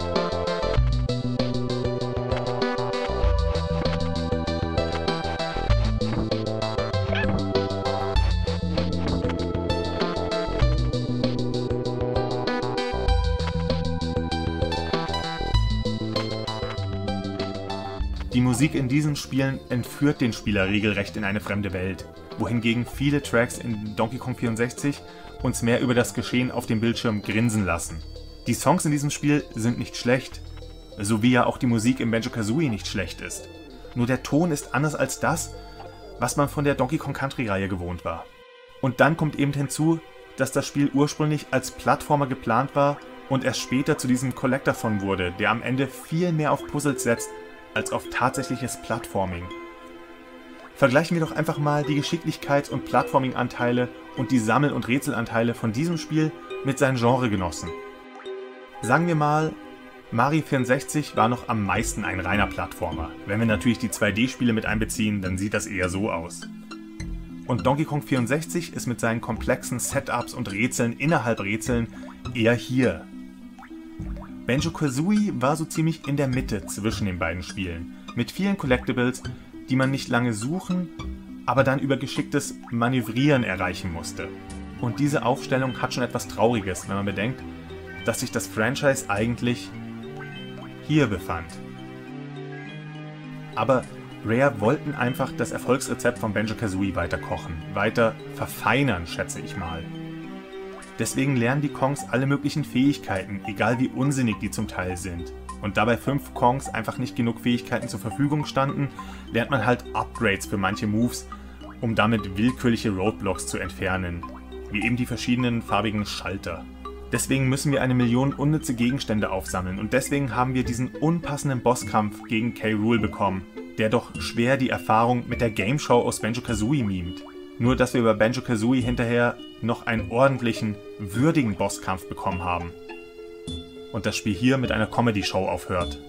Die Musik in diesen Spielen entführt den Spieler regelrecht in eine fremde Welt, wohingegen viele Tracks in Donkey Kong vierundsechzig uns mehr über das Geschehen auf dem Bildschirm grinsen lassen. Die Songs in diesem Spiel sind nicht schlecht, so wie ja auch die Musik im Banjo-Kazooie nicht schlecht ist. Nur der Ton ist anders als das, was man von der Donkey Kong Country-Reihe gewohnt war. Und dann kommt eben hinzu, dass das Spiel ursprünglich als Plattformer geplant war und erst später zu diesem Collectathon wurde, der am Ende viel mehr auf Puzzles setzt, als auf tatsächliches Plattforming. Vergleichen wir doch einfach mal die Geschicklichkeits- und Plattforming-Anteile und die Sammel- und Rätselanteile von diesem Spiel mit seinen Genregenossen. Sagen wir mal, Mario vierundsechzig war noch am meisten ein reiner Plattformer. Wenn wir natürlich die zwei D-Spiele mit einbeziehen, dann sieht das eher so aus. Und Donkey Kong vierundsechzig ist mit seinen komplexen Setups und Rätseln innerhalb Rätseln eher hier. Banjo-Kazooie war so ziemlich in der Mitte zwischen den beiden Spielen, mit vielen Collectibles, die man nicht lange suchen, aber dann über geschicktes Manövrieren erreichen musste. Und diese Aufstellung hat schon etwas Trauriges, wenn man bedenkt, dass sich das Franchise eigentlich hier befand. Aber Rare wollten einfach das Erfolgsrezept von Banjo-Kazooie weiter kochen, weiter verfeinern, schätze ich mal. Deswegen lernen die Kongs alle möglichen Fähigkeiten, egal wie unsinnig die zum Teil sind. Und da bei fünf Kongs einfach nicht genug Fähigkeiten zur Verfügung standen, lernt man halt Upgrades für manche Moves, um damit willkürliche Roadblocks zu entfernen, wie eben die verschiedenen farbigen Schalter. Deswegen müssen wir eine Million unnütze Gegenstände aufsammeln und deswegen haben wir diesen unpassenden Bosskampf gegen K. Rool bekommen, der doch schwer die Erfahrung mit der Gameshow aus Banjo-Kazooie mimt. Nur dass wir bei Banjo-Kazooie hinterher noch einen ordentlichen, würdigen Bosskampf bekommen haben. Und das Spiel hier mit einer Comedy-Show aufhört.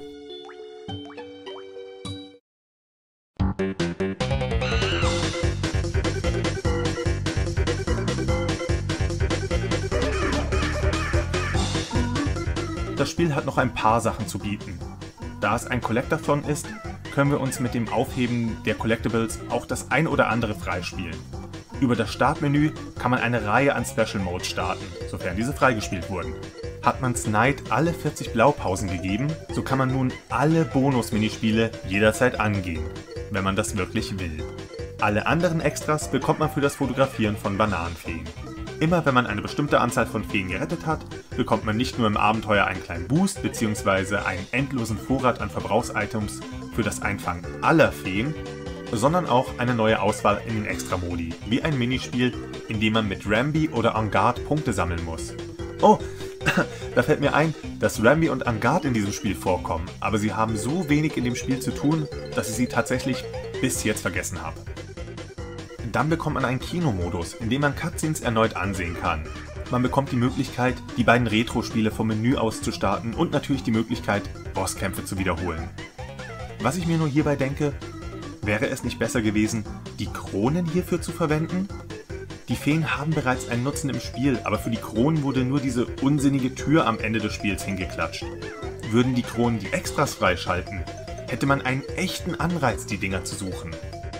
Das Spiel hat noch ein paar Sachen zu bieten. Da es ein Collectathon ist, können wir uns mit dem Aufheben der Collectibles auch das ein oder andere freispielen. Über das Startmenü kann man eine Reihe an Special Modes starten, sofern diese freigespielt wurden. Hat man Snide alle vierzig Blaupausen gegeben, so kann man nun alle Bonus-Minispiele jederzeit angehen, wenn man das wirklich will. Alle anderen Extras bekommt man für das Fotografieren von Bananenfeen. Immer wenn man eine bestimmte Anzahl von Feen gerettet hat, bekommt man nicht nur im Abenteuer einen kleinen Boost bzw. einen endlosen Vorrat an Verbrauchsitems für das Einfangen aller Feen, sondern auch eine neue Auswahl in den Extra-Modi, wie ein Minispiel, in dem man mit Rambi oder Enguarde Punkte sammeln muss. Oh, da fällt mir ein, dass Rambi und Enguarde in diesem Spiel vorkommen, aber sie haben so wenig in dem Spiel zu tun, dass ich sie tatsächlich bis jetzt vergessen habe. Dann bekommt man einen Kinomodus, in dem man Cutscenes erneut ansehen kann. Man bekommt die Möglichkeit, die beiden Retro-Spiele vom Menü aus zu starten und natürlich die Möglichkeit, Bosskämpfe zu wiederholen. Was ich mir nur hierbei denke, wäre es nicht besser gewesen, die Kronen hierfür zu verwenden? Die Feen haben bereits einen Nutzen im Spiel, aber für die Kronen wurde nur diese unsinnige Tür am Ende des Spiels hingeklatscht. Würden die Kronen die Extras freischalten, hätte man einen echten Anreiz, die Dinger zu suchen.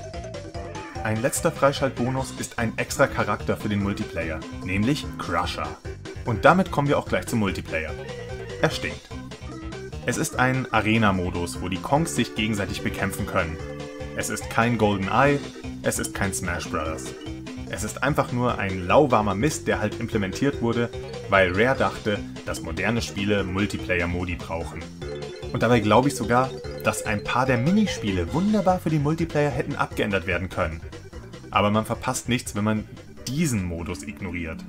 Ein letzter Freischaltbonus ist ein extra Charakter für den Multiplayer, nämlich Crusher. Und damit kommen wir auch gleich zum Multiplayer. Er stinkt. Es ist ein Arena-Modus, wo die Kongs sich gegenseitig bekämpfen können. Es ist kein GoldenEye, es ist kein Smash Brothers. Es ist einfach nur ein lauwarmer Mist, der halt implementiert wurde, weil Rare dachte, dass moderne Spiele Multiplayer-Modi brauchen. Und dabei glaube ich sogar, dass ein paar der Minispiele wunderbar für den Multiplayer hätten abgeändert werden können. Aber man verpasst nichts, wenn man diesen Modus ignoriert.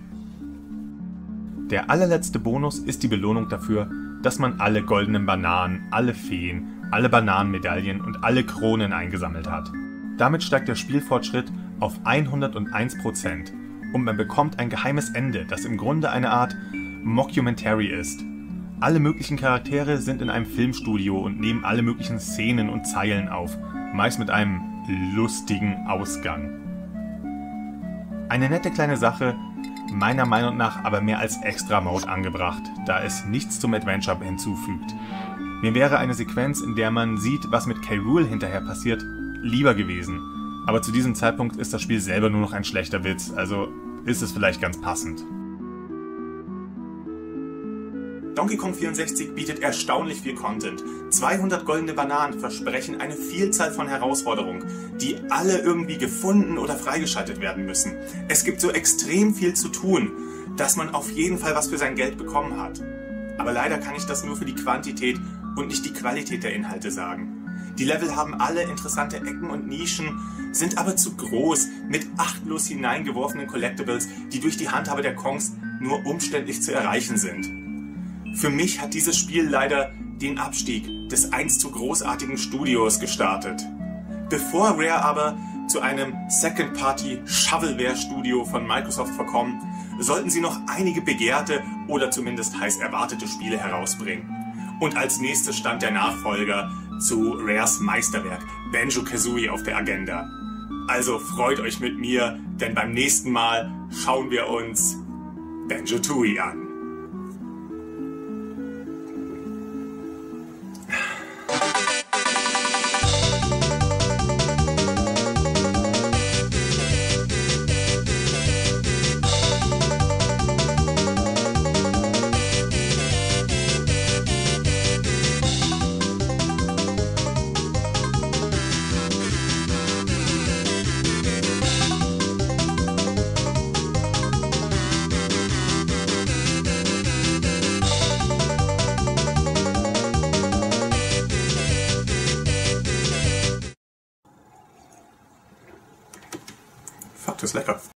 Der allerletzte Bonus ist die Belohnung dafür, dass man alle goldenen Bananen, alle Feen, alle Bananenmedaillen und alle Kronen eingesammelt hat. Damit steigt der Spielfortschritt auf hunderteins Prozent und man bekommt ein geheimes Ende, das im Grunde eine Art Mockumentary ist. Alle möglichen Charaktere sind in einem Filmstudio und nehmen alle möglichen Szenen und Zeilen auf, meist mit einem lustigen Ausgang. Eine nette kleine Sache, meiner Meinung nach aber mehr als Extra-Mode angebracht, da es nichts zum Adventure hinzufügt. Mir wäre eine Sequenz, in der man sieht, was mit K. Rool hinterher passiert, lieber gewesen. Aber zu diesem Zeitpunkt ist das Spiel selber nur noch ein schlechter Witz, also ist es vielleicht ganz passend. Donkey Kong vierundsechzig bietet erstaunlich viel Content. zweihundert goldene Bananen versprechen eine Vielzahl von Herausforderungen, die alle irgendwie gefunden oder freigeschaltet werden müssen. Es gibt so extrem viel zu tun, dass man auf jeden Fall was für sein Geld bekommen hat. Aber leider kann ich das nur für die Quantität und nicht die Qualität der Inhalte sagen. Die Level haben alle interessante Ecken und Nischen, sind aber zu groß, mit achtlos hineingeworfenen Collectibles, die durch die Handhabe der Kongs nur umständlich zu erreichen sind. Für mich hat dieses Spiel leider den Abstieg des einst so großartigen Studios gestartet. Bevor Rare aber zu einem Second-Party-Shovelware-Studio von Microsoft verkommen, sollten sie noch einige begehrte oder zumindest heiß erwartete Spiele herausbringen. Und als nächstes stand der Nachfolger zu Rares Meisterwerk Banjo-Kazooie auf der Agenda. Also freut euch mit mir, denn beim nächsten Mal schauen wir uns Banjo-Tooie an. Fuck, das ist lecker.